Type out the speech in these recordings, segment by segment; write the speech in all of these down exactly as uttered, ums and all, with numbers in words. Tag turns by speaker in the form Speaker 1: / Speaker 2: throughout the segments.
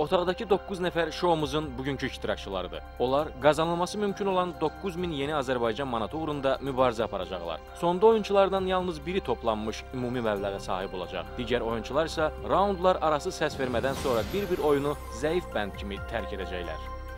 Speaker 1: Otaqdakı doqquz nəfər şoumuzun bugünkü iştirakçılarıdır. Onlar qazanılması mümkün olan doqquz min yeni Azərbaycan manatı uğrunda mübarizə aparacaqlar. Sonda oyunçulardan yalnız biri toplanmış ümumi məbləğə sahib olacaq. Digər oyunçular isə raundlar arası səs vermədən sonra bir-bir oyunu zəif bənd kimi tərk edəcəklər.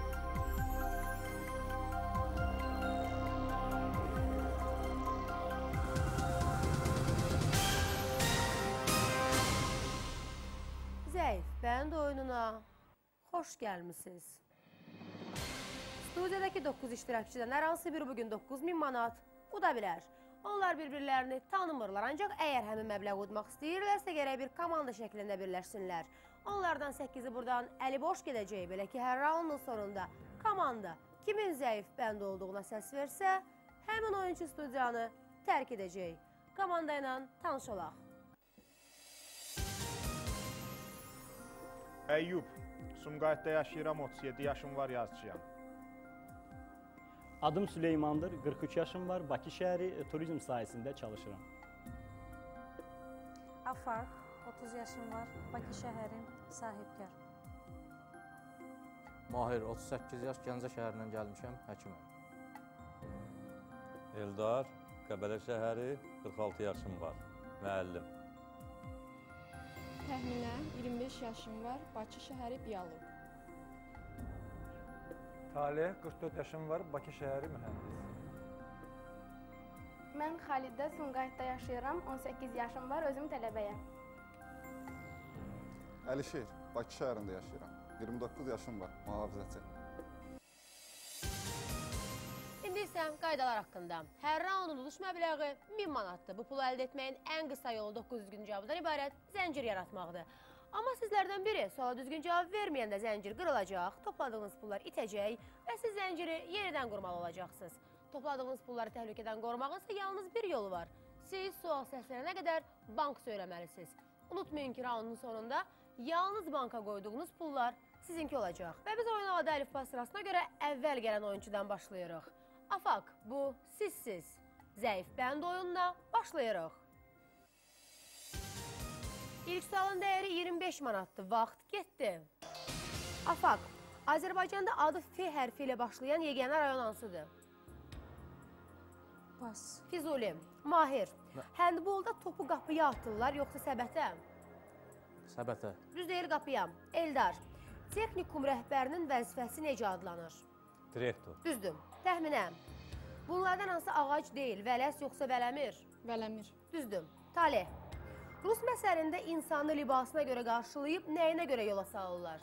Speaker 2: Zəif bənd oyununa xoş gəlmisiniz. Studiyadakı doqquz iştirakçıdan hər hansı biri bugün doqquz min manat uda bilər. Onlar bir-birlərini tanımırlar, ancaq əgər həmin məbləği udmaq istəyirlərsə gərək bir komanda şəklində birləşsinlər. Onlardan səkkizi buradan əli boş gedəcək, belə ki, hər raundun sonunda komanda kimin zəif bənd olduğuna səs versə, həmin oyuncu studiyanı tərk edəcək. Komanda ilə tanış olaq.
Speaker 3: Əyyub, Sumqayıtda yaşayıram, otuz yeddi yaşım var, yazıçıyam.
Speaker 4: Adım Süleymandır, qırx üç yaşım var, Bakı şəhəri turizm sahəsində çalışıram.
Speaker 5: Afaq, otuz yaşım var, Bakı şəhəri sahibkar.
Speaker 6: Mahir, otuz səkkiz yaş, Gəncə şəhərindən gəlmişəm, həkiməm.
Speaker 7: Eldar, Qəbələ şəhəri, qırx altı yaşım var, müəllim.
Speaker 8: Təxminə iyirmi beş yaşım var, Bakı şəhəri biolog.
Speaker 9: Talih, qırx dörd yaşım var, Bakı şəhəri mühəndis.
Speaker 10: Mən Xalidə, Sumqayıtda yaşayıram, on səkkiz yaşım var, özüm tələbəyəm.
Speaker 11: Əlişir, Bakı şəhərində yaşayıram, iyirmi doqquz yaşım var, mühafizəçi.
Speaker 2: İndi isə qaydalar haqqında. Hər raundun uduş məbləği min manatdır. Bu pulu əldə etməyin ən qısa yolu doqquz düzgün cavabdan ibarət zəncir yaratmaqdır. Amma sizlərdən biri suala düzgün cavab verməyəndə zəncir qırılacaq, topladığınız pullar itəcək və siz zənciri yenidən qurmalı olacaqsınız. Topladığınız pulları təhlükədən qorumağın isə yalnız bir yolu var. Siz sual səslənənə qədər bank söyləməlisiniz. Unutmayın ki, raundun sonunda yalnız banka qoyduğunuz pullar sizinki olacaq. Və biz oyun adı əlifba sırasına görə əvvəl gələn oyuncudan başlayırıq. Afaq, bu sizsiz. Zəif bənd oyununa başlayırıq. İlk sualın dəyəri iyirmi beş manatdır. Vaxt getdi. Afaq, Azərbaycanda adı F hərfi ilə başlayan yeganə rayon hansıdır?
Speaker 5: Pas.
Speaker 2: Füzuli. Mahir. Həndbolda topu qapıya atırlar, yoxsa səbətə?
Speaker 6: Səbətə.
Speaker 2: Düz deyil qapıya. Eldar. Texnikum rəhbərinin vəzifəsi necə adlanır?
Speaker 7: Direktor.
Speaker 2: Düzdür. Təxminə. Bunlardan hansı ağac deyil, vələs yoxsa vələmir?
Speaker 8: Vələmir.
Speaker 2: Düzdür. Talih. Rus məsəlində insanı libasına görə qarşılayıb, nəyinə görə yola salırlar?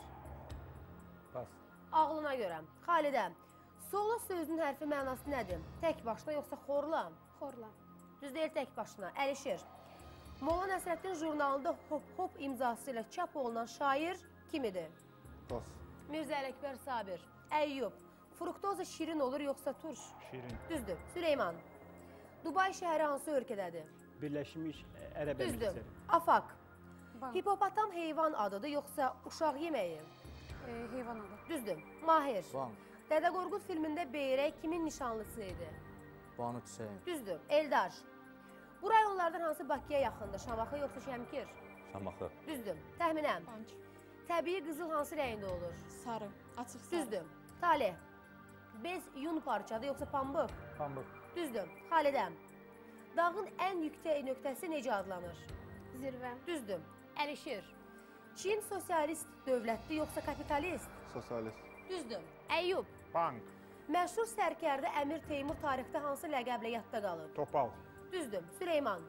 Speaker 9: Pas.
Speaker 2: Ağlına görə. Xalidə. Solo sözünün hərfi mənası nədir? Tək başına yoxsa xorla?
Speaker 10: Xorla.
Speaker 2: Düz deyil tək başına. Əlişir. Molla Nəsrəddin jurnalında hop-hop imzası ilə çap olunan şair kim idi?
Speaker 11: Pas.
Speaker 2: Mirzə Ələkbər Sabir. Əyyub. Fruktoza şirin olur yoxsa turş?
Speaker 3: Şirin.
Speaker 2: Düzdür. Süleyman. Dubay şəhəri hansı ölkədədir?
Speaker 4: Birləşmiş Ərəb
Speaker 2: Düzdür.
Speaker 4: Əmirlikləri.
Speaker 2: Afaq.
Speaker 5: Bank.
Speaker 2: Hipopotam heyvan adıdır yoxsa uşaq yeməyi?
Speaker 5: E, heyvan adı.
Speaker 2: Düzdür. Mahir.
Speaker 6: Bank.
Speaker 2: Dədə Qorqud filmində Beyrək kimin nişanlısı idi?
Speaker 6: Banu Hüseyin.
Speaker 2: Düzdür. Eldar. Bu rayonlardan hansı Bakıya yaxındır? Şamaxı yoxsa Şəmkir?
Speaker 7: Şamaxı.
Speaker 2: Düzdür. Təxminən.
Speaker 8: Bank.
Speaker 2: Təbii qızıl hansı rəngdə olur?
Speaker 8: Sarı. Açıq sarı.
Speaker 2: Düzdür. Talih. Bez yun parçadır yoxsa pambıq?
Speaker 9: Pambıq.
Speaker 2: Düzdür. Xalidə. Dağın ən yüksək nöqtəsi necə adlanır?
Speaker 10: Zirvə.
Speaker 2: Düzdür. Əlişir. Çin sosialist dövlətdir yoxsa kapitalist?
Speaker 11: Sosialist.
Speaker 2: Düzdür. Əyyub.
Speaker 3: Bank.
Speaker 2: Məşhur sərkərdə Əmir Teymur tarixdə hansı ləqəblə yadda qalıb?
Speaker 3: Topal.
Speaker 2: Düzdür. Süleyman.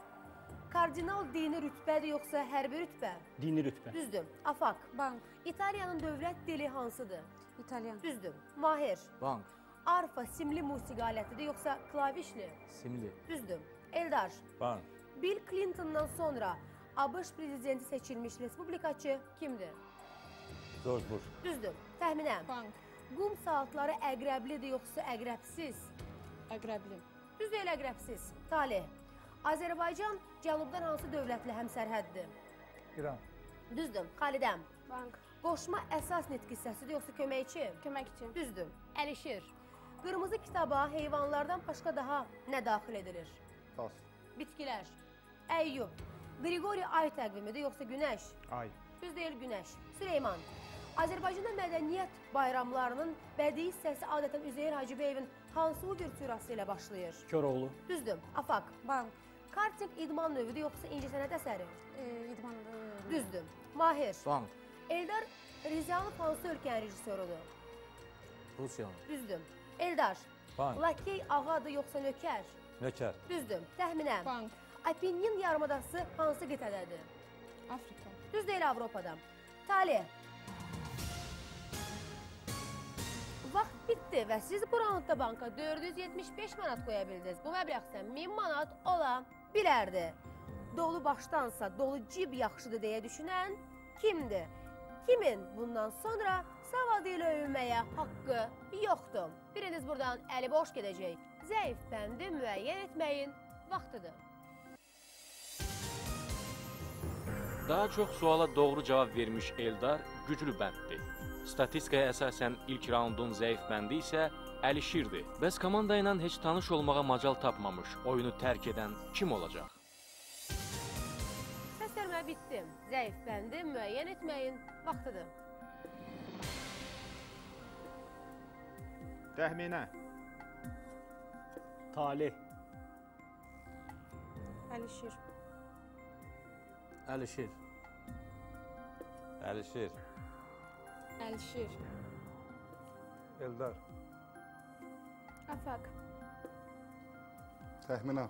Speaker 2: Kardinal dini rütbədir yoxsa hərbi rütbə?
Speaker 4: Dini rütbə.
Speaker 2: Düzdür. Afaq.
Speaker 5: Bank.
Speaker 2: İtaliyanın dövlət dili hansıdır?
Speaker 5: İtalyan.
Speaker 2: Düzdür. Mahir.
Speaker 6: Bank.
Speaker 2: Arfa simli musiqi alətidir yoxsa klavişli?
Speaker 6: Simli.
Speaker 2: Düzdür. Eldar.
Speaker 7: Bank.
Speaker 2: Bill Clinton'dan sonra ABŞ prezidenti seçilmiş respublikaçı kimdir?
Speaker 7: George Bush.
Speaker 2: Düzdür. Təxminə.
Speaker 8: Bank.
Speaker 2: Qum saatları əqrəblidir yoxsa əqrəbsiz?
Speaker 8: Əqrəbli.
Speaker 2: Düz deyil əqrəbsiz. Talih. Azərbaycan cənubdan hansı dövlətlə həmsərhəddir?
Speaker 9: İran.
Speaker 2: Düzdür. Xalidəm.
Speaker 10: Bank.
Speaker 2: Qoşma əsas nitq hissəsidir yoxsa köməkçi?
Speaker 10: Köməkçi.
Speaker 2: Düzdür. Əlişir. Qırmızı kitaba heyvanlardan başqa daha nə daxil edilir?
Speaker 11: Pas.
Speaker 2: Bitkilər. Əyyub. Qriqori ay təqvimidir yoxsa günəş?
Speaker 3: Ay.
Speaker 2: Düz deyil günəş. Süleyman. Azərbaycanda mədəniyyət bayramlarının bədii hissəsi adətən Üzeyir Hacıbəyevin hansı uvertürası ilə başlayır?
Speaker 4: Köroğlu.
Speaker 2: Düzdür. Afaq.
Speaker 5: Bank.
Speaker 2: Karting idman növüdür yoxsa incəsənət əsəri?
Speaker 5: E, idman növü.
Speaker 2: Düzdür. Mahir.
Speaker 6: Bank.
Speaker 2: Eldar Rizalı hansı ölkənin rejissorudur?
Speaker 6: Rusiyanın.
Speaker 2: Düzdür. Eldar.
Speaker 7: Bank.
Speaker 2: Lakey ağadır yoxsa nökər?
Speaker 7: Nökər.
Speaker 2: Düzdür. Təxminən.
Speaker 8: Bank.
Speaker 2: Apennin yarımadası hansı qitədədir?
Speaker 8: Afrika.
Speaker 2: Düz deyil Avropada. Talih. Vaxt bitdi və siz bu raundda banka dörd yüz yetmiş beş manat qoya bildiniz. Bu məbləğ isə min manat ola bilərdi. Dolu başdansa dolu cib yaxşıdır deyə düşünən kimdir? Kimin bundan sonra savadı ilə övünməyə haqqı yoxdur? Biriniz buradan əli boş gedəcək. Zəif bəndi müəyyən etməyin vaxtıdır.
Speaker 1: Daha çox suala doğru cavab vermiş Eldar güclü bənddir. Statistikaya əsasən ilk raundun zəif bəndi isə Əlişirdir. Bəs komanda ilə heç tanış olmağa macal tapmamış oyunu tərk edən kim olacaq?
Speaker 2: Səsvermə bitdi. Zəif bəndi müəyyən etməyin vaxtıdır.
Speaker 3: Təxminə.
Speaker 4: Talih.
Speaker 5: Əlişir.
Speaker 6: Əlişir.
Speaker 7: Əlişir.
Speaker 8: Əlişir.
Speaker 9: Eldar.
Speaker 10: Afaq.
Speaker 11: Təxminə.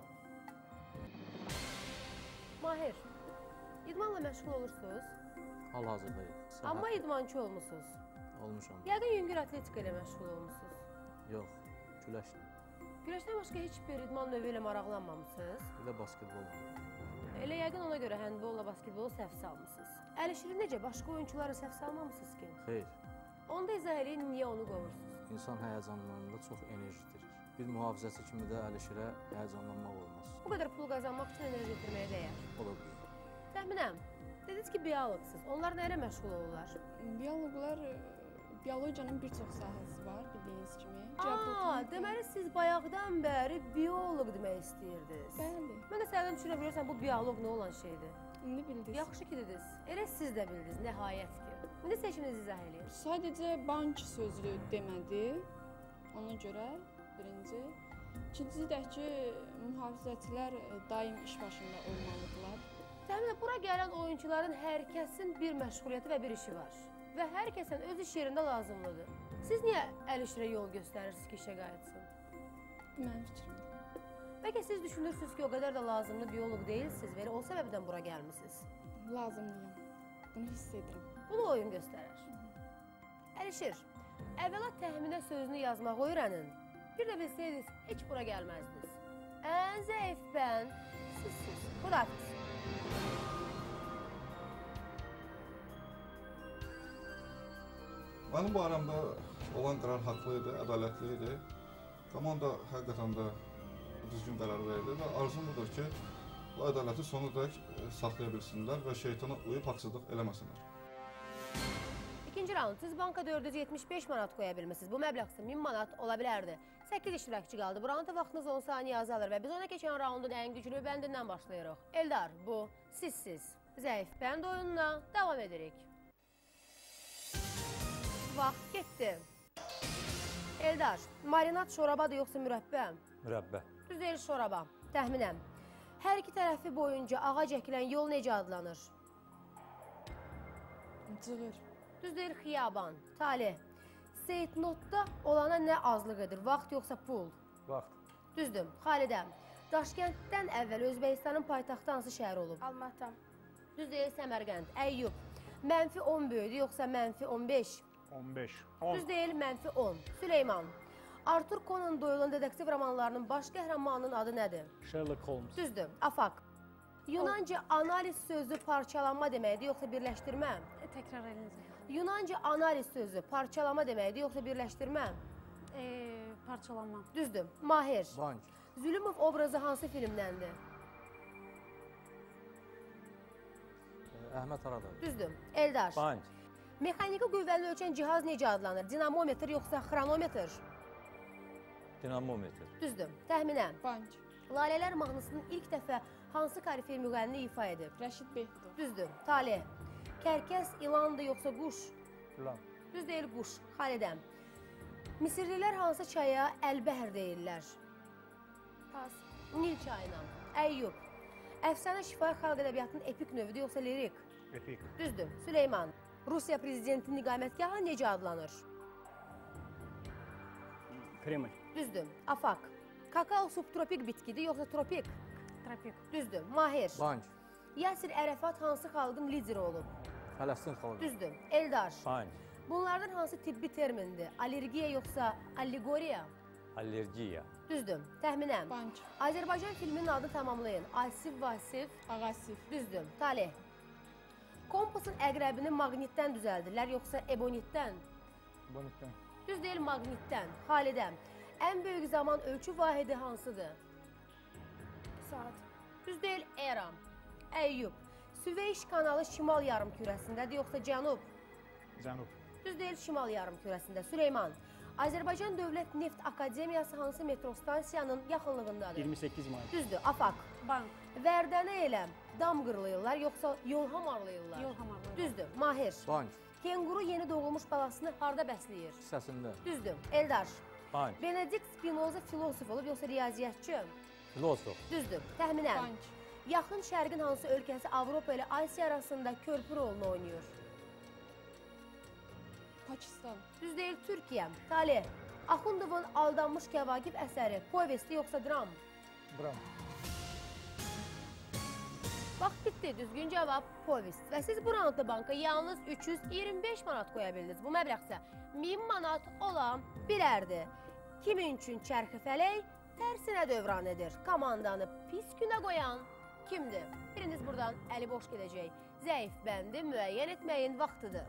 Speaker 2: Mahir. İdmanla məşğul olursunuz,
Speaker 6: Hal-hazırda yox. Səhər
Speaker 2: amma idmançı olmusunuz.
Speaker 6: olmuşam.
Speaker 2: Yəqin yüngül atletika ilə məşğul olmusunuz.
Speaker 6: Yox, güləşlə.
Speaker 2: Güləşdən başqa heç bir idman növü ilə maraqlanmamısınız.
Speaker 6: Bir də basketbol.
Speaker 2: Elə yəqin ona görə həndbolla basketbolu səhv salmısınız. Əlişiri necə başqa oyunçuları səhv salmamısınız ki?
Speaker 6: Xeyr,
Speaker 2: Onda izah eləyin, niyə onu qovursunuz?
Speaker 6: insan həyəcanlananda çox enerji itirir. Bir mühafizəçi kimi də Əlişirə həyəcanlanmaq olmaz.
Speaker 2: Bu qədər pul qazanmaq üçün enerji itirməyə dəyər.
Speaker 6: Ola bilər.
Speaker 2: Təxminəm, dediniz ki, bioloqsuz. Onlar nə ilə məşğul olurlar?
Speaker 8: Bioloqlar e, biologiyanın bir çox sahəsi var, bildiyiniz kimi.
Speaker 2: Aa,
Speaker 8: Geobotanika.
Speaker 2: deməli siz bayaqdan bəri bioloq demək istəyirdiniz.
Speaker 8: Bəli.
Speaker 2: Mən də səndən düşünə bilirsən, bu bioloq nə olan şeydir?
Speaker 8: İndi bildiniz.
Speaker 2: Yaxşı ki dediniz. Elə siz də bildiniz, nəhayət ki. İndi seçiminizi izah eləyin.
Speaker 8: Sadəcə bank sözü demədi. Ona görə birinci. İkincisi də ki, mühafizəçilər e, daim iş başında olmalıdırlar.
Speaker 2: Təxminən, bura gələn oyunçuların hər kəsin bir məşğuliyyəti və bir işi var. Və hər kəsin öz iş yerində lazımlıdır. Siz niyə Əlişirə yol göstərirsiniz ki, işə qayıtsın?
Speaker 8: Mənim fikrimdir.
Speaker 2: Bəlkə siz düşünürsünüz ki, o qədər də lazımlı bioloq deyilsiniz və o səbəbdən bura gəlmisiniz.
Speaker 8: Lazımlıyam. Bunu hiss edirəm.
Speaker 2: Bunu oyun göstərir. Əlişir, əvvəla təxminə sözünü yazmaq öyrənin. Bir də bilsəydiniz, heç bura gəlməzdiniz. Ən zəif bənd sizsiz. Xudafiz.
Speaker 11: Mənim bu aramda olan qərar haqlı idi, ədalətli idi. Komanda həqiqətən də düzgün qərar verdi və arzum budur ki, bu ədaləti sonadək saxlaya bilsinlər və şeytana uyub haqsızlıq eləməsinlər.
Speaker 2: İkinci raund, siz banka dörd yüz yetmiş beş manat qoya bilmişsiniz. Bu məbləğ isə min manat ola bilərdi. səkkiz iştirakçı qaldı. Bu raunda vaxtınız on saniyə azalır və biz ona keçən raundun ən güclü bəndindən başlayırıq. Eldar, bu sizsiz. Zəif bənd oyununa davam edirik. Vaxt getdi. Eldar, marinat şorabadır yoxsa mürəbbə?
Speaker 7: Mürəbbə.
Speaker 2: Düz deyil şoraba. Təxminəm. Hər iki tərəfi boyunca ağac əkilən yol necə adlanır?
Speaker 8: Cığır.
Speaker 2: Düz deyil xiyaban. Talih. Seytnotda olana nə azlıq edir? Vaxt yoxsa pul?
Speaker 9: Vaxt.
Speaker 2: Düzdür. Xalidə. Daşkənddən əvvəl Özbəkistanın paytaxtı hansı şəhər olub?
Speaker 10: Almatı.
Speaker 2: Düz deyil Səmərqənd. Əyyub. Mənfi on böyüdü yoxsa mənfi on beş?
Speaker 3: on beş. on.
Speaker 2: Düz deyil mənfi on. Süleyman. Arthur Conan Doyle'un dedektiv romanlarının baş qəhrəmanının adı nədir?
Speaker 4: Sherlock Holmes.
Speaker 2: Düzdür. Afaq. Yunanca analiz sözü parçalanma deməkdir yoxsa birləşdirmə?
Speaker 5: E, təkrar edin.
Speaker 2: Yunanca analiz sözü parçalama deməkdir yoxsa birləşdirmə?
Speaker 5: E, parçalanma.
Speaker 2: Düzdür. Mahir.
Speaker 6: Bank.
Speaker 2: Zülümov obrazı hansı filmdəndir?
Speaker 6: Əhməd Aradalı.
Speaker 2: Düzdür. Eldar.
Speaker 7: Bank.
Speaker 2: Mexaniki qüvvəni ölçən cihaz necə adlanır? Dinamometr yoxsa xronometr?
Speaker 7: Dinamometr.
Speaker 2: Düzdür. Təxminən.
Speaker 8: Bank.
Speaker 2: Lalələr mahnısının ilk dəfə hansı korifey müğənni ifa edib?
Speaker 8: Rəşid Behbud.
Speaker 2: Düzdür. Talih. Kərkəs ilandır yoxsa quş?
Speaker 9: İlan.
Speaker 2: Düz deyil quş, Xalidəm. Misirlilər hansı çaya Əlbəhər deyirlər?
Speaker 10: Pas.
Speaker 2: Nil çayına. Əyyub. Əfsanə şifahi xalq ədəbiyyatının epik növüdür, yoxsa lirik?
Speaker 3: Epik.
Speaker 2: Düzdür. Süleyman. Rusiya prezidentinin iqamətgahı necə adlanır?
Speaker 4: Kreml.
Speaker 2: Düzdür. Afaq. Kakao subtropik bitkidir, yoxsa tropik?
Speaker 5: Tropik.
Speaker 2: Düzdür. Mahir.
Speaker 6: Bank.
Speaker 2: Yasir Ərəfat hansı xalqın lideri olub?
Speaker 6: Fələstin xalqı.
Speaker 2: Düzdür. Eldar.
Speaker 7: Bank.
Speaker 2: Bunlardan hansı tibbi termindir? Allergiya yoxsa allegoriya?
Speaker 7: Allergiya.
Speaker 2: Düzdür. Təxminən.
Speaker 8: Bank.
Speaker 2: Azərbaycan filminin adını tamamlayın. Asif Vasif.
Speaker 8: Ağasif.
Speaker 2: Düzdür. Talih. Kompasın əqrəbini maqnitdən düzəldirlər, yoxsa ebonitdən?
Speaker 9: Bonitdən.
Speaker 2: Düz deyil, maqnitdən. Xalidəm. Ən böyük zaman ölçü vahidi hansıdır?
Speaker 10: Saat.
Speaker 2: Düz deyil, Eram. Əyyub. Süveyş kanalı şimal yarım kürəsindədir, yoxsa cənub?
Speaker 3: Cənub.
Speaker 2: Düz deyil, şimal yarım kürəsində. Süleyman. Azərbaycan Dövlət Neft Akademiyası hansı metro stansiyanın yaxınlığındadır?
Speaker 4: iyirmi səkkiz may.
Speaker 2: Düzdür, Afaq.
Speaker 5: Bank.
Speaker 2: Vərdənə elə dam qırlayırlar, yoxsa yol hamarlayırlar?
Speaker 5: Yol hamarlayırlar.
Speaker 2: Düzdür, Mahir.
Speaker 6: Bank.
Speaker 2: Kenguru yeni doğulmuş balasını harda bəsləyir?
Speaker 6: Hissəsində.
Speaker 2: Düzdür, Eldar.
Speaker 7: Bank.
Speaker 2: Benedikt Spinoza filosof olub, yoxsa riyaziyyatçı?
Speaker 7: Filosof.
Speaker 2: Düzdür, təxminən.
Speaker 8: Bank.
Speaker 2: Yaxın Şərqin hansı ölkəsi Avropa ilə Asiya arasında körpü rolunu oynayır?
Speaker 8: Pakistan.
Speaker 2: Düz deyil, Türkiyə. Talih. Axundovun Aldanmış Kəvakib əsəri povesti yoxsa dram?
Speaker 9: Dram.
Speaker 2: Vaxt bitdi, düzgün cavab povest. Və siz bu raundda banka yalnız üç yüz iyirmi beş manat qoya bildiniz. Bu məbləğsə min manat olan bilərdi. Kimin üçün çərxi fələk tərsinə dövran edir? Komandanı pis günə qoyan kimdir? Biriniz buradan əli boş gedəcək. Zəif bəndi müəyyən etməyin vaxtıdır.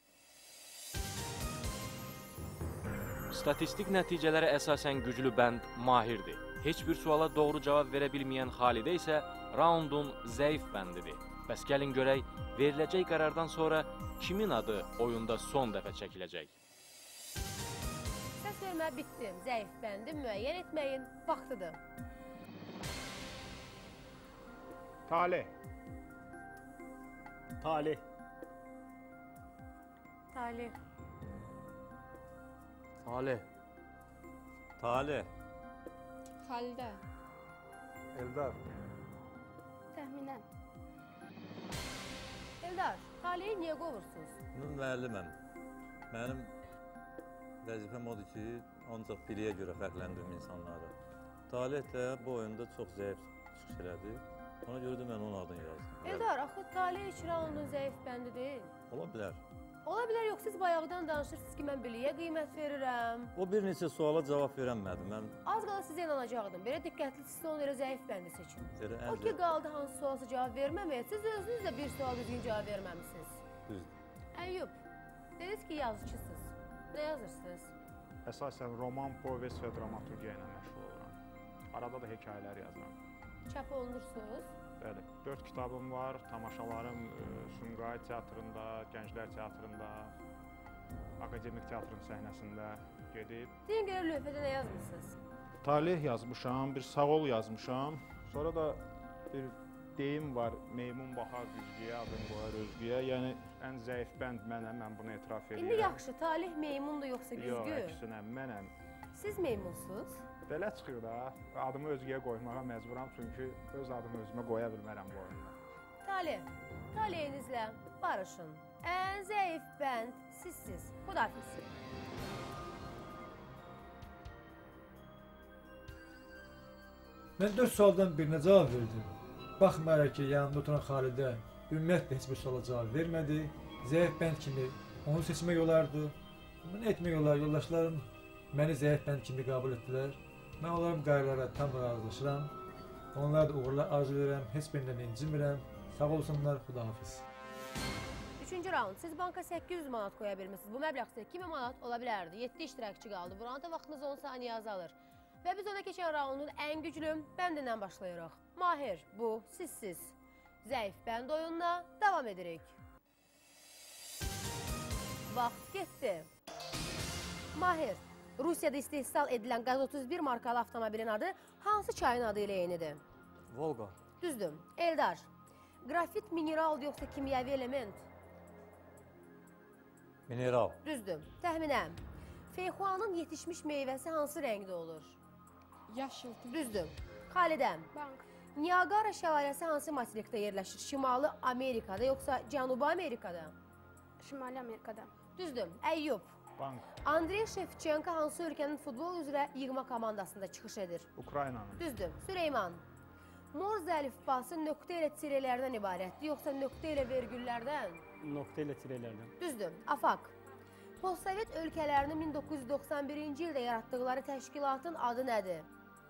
Speaker 1: Statistik nəticələrə əsasən güclü bənd Mahirdir. Heç bir suala doğru cavab verə bilməyən Xalidə isə raundun zəif bəndidir. Bəs gəlin görək, veriləcək qərardan sonra kimin adı oyunda son dəfə çəkiləcək?
Speaker 2: Səs vermə bitdi. Zəif bəndi müəyyən etməyin vaxtıdır.
Speaker 3: Talih.
Speaker 4: Talih.
Speaker 5: Talih.
Speaker 6: Talih.
Speaker 7: Talih.
Speaker 8: Xalidə.
Speaker 9: Eldar.
Speaker 10: Təxminən.
Speaker 2: Eldar, Talihi niyə qovursunuz?
Speaker 7: Mən müəlliməm. Mənim vəzifəm odur ki, ancaq biliyə görə fərqləndirim insanları. Talih də bu oyunda çox zəif çıxış elədi. Ona görə də mən onun adını yazdım.
Speaker 2: Eldar, axı Talih heç raundun zəif bəndi deyil.
Speaker 7: Ola bilər.
Speaker 2: Ola bilər, yox, siz bayaqdan danışırsınız ki, mən biliyə qiymət verirəm.
Speaker 7: O bir neçə suala cavab verəmədi. Mən
Speaker 2: Az qala sizə inanacaqdım. Belə diqqətli siz ona görə zəif bəndi seçin.
Speaker 7: Elə
Speaker 2: O
Speaker 7: ən
Speaker 2: ki,
Speaker 7: zəif-
Speaker 2: qaldı hansı sualsa cavab verməməyə, siz özünüz də bir sual düzgün cavab verməmisiniz.
Speaker 7: düzdür.
Speaker 2: Əyyub, dediniz ki, yazıcısınız. Nə yazırsınız?
Speaker 3: Əsasən roman, povest və dramaturgiya ilə məşğul oluram. Arada da hekayələr yazıram.
Speaker 2: Çap olunursunuz.
Speaker 3: Bəli, dörd kitabım var. Tamaşalarım e, Sumqayıt teatrında, Gənclər teatrında, Akademik teatrın səhnəsində gedib.
Speaker 2: Deyin görə lövhədə nə yazmışsınız?
Speaker 3: Talih yazmışam, bir sağ ol yazmışam. Sonra da bir deyim var, meymun baxar güzgüyə, adını qoyar özgüyə. Yəni ən zəif bənd mənəm, mən bunu etiraf edirəm.
Speaker 2: İndi yaxşı, Talih meymundur yoxsa
Speaker 3: Yox,
Speaker 2: güzgü?
Speaker 3: əksinə mənəm.
Speaker 2: Siz meymunsuz?
Speaker 3: Belə çıxır da, adımı özgəyə qoymağa məcburam, çünki öz adımı özümə qoya bilmərəm bu oyunda.
Speaker 2: Talih, taleyinizlə barışın. Ən zəif bənd sizsiz. Xudafiz.
Speaker 12: Mən dörd sualdan birinə cavab verdim. Baxmayaraq ki, yanımda oturan Xalidə ümumiyyətlə heç bir suala cavab vermədi. Zəif bənd kimi onu seçmək olardı. Bunu etmək olar, yoldaşlarım məni zəif bənd kimi qəbul etdilər. Mən onların qayğılara tam razılaşıram. Onlara da uğurlar arzu edirəm, heç birindən incimirəm. Sağ olsunlar, xudahafiz.
Speaker 2: Üçüncü raund. Siz banka səkkiz yüz manat qoya bilmişsiniz. Bu məbləğ iki min manat ola bilərdi. yeddi iştirakçı qaldı. Bu raunda vaxtınız on saniyə azalır. Və biz ona keçən raundun ən güclü bəndindən başlayırıq. Mahir, bu sizsiz. Zəif bənd oyununa davam edirik. Vaxt getdi. Mahir, Rusiyada istehsal edilən Qaz otuz bir markalı avtomobilin adı hansı çayın adı ilə eynidir?
Speaker 6: Volqa.
Speaker 2: Düzdür. Eldar, qrafit mineraldır yoxsa kimyəvi element?
Speaker 7: Mineral.
Speaker 2: Düzdür. Təxminən. Feyxuanın yetişmiş meyvəsi hansı rəngdə olur?
Speaker 8: Yaşıl.
Speaker 2: Düzdür. Xalidəm.
Speaker 10: Bank.
Speaker 2: Niagara şəlaləsi hansı materikdə yerləşir? Şimali Amerikada yoxsa Cənubi Amerikada?
Speaker 10: Şimali Amerikada.
Speaker 2: Düzdür. Əyyub.
Speaker 3: Bank.
Speaker 2: Andrey Shevchenko hansı ölkənin futbol üzrə yığma komandasında çıxış edir?
Speaker 3: Ukraynanın.
Speaker 2: Düzdür. Süleyman. Morze əlifbası nöqtə ilə tirelərdən ibarətdir, yoxsa nöqtə ilə vergüllərdən?
Speaker 4: Nöqtə ilə tirelərdən.
Speaker 2: Düzdür. Afaq. Postsovet ölkələrinin min doqquz yüz doxsan birinci ildə yaratdıqları təşkilatın adı nədir?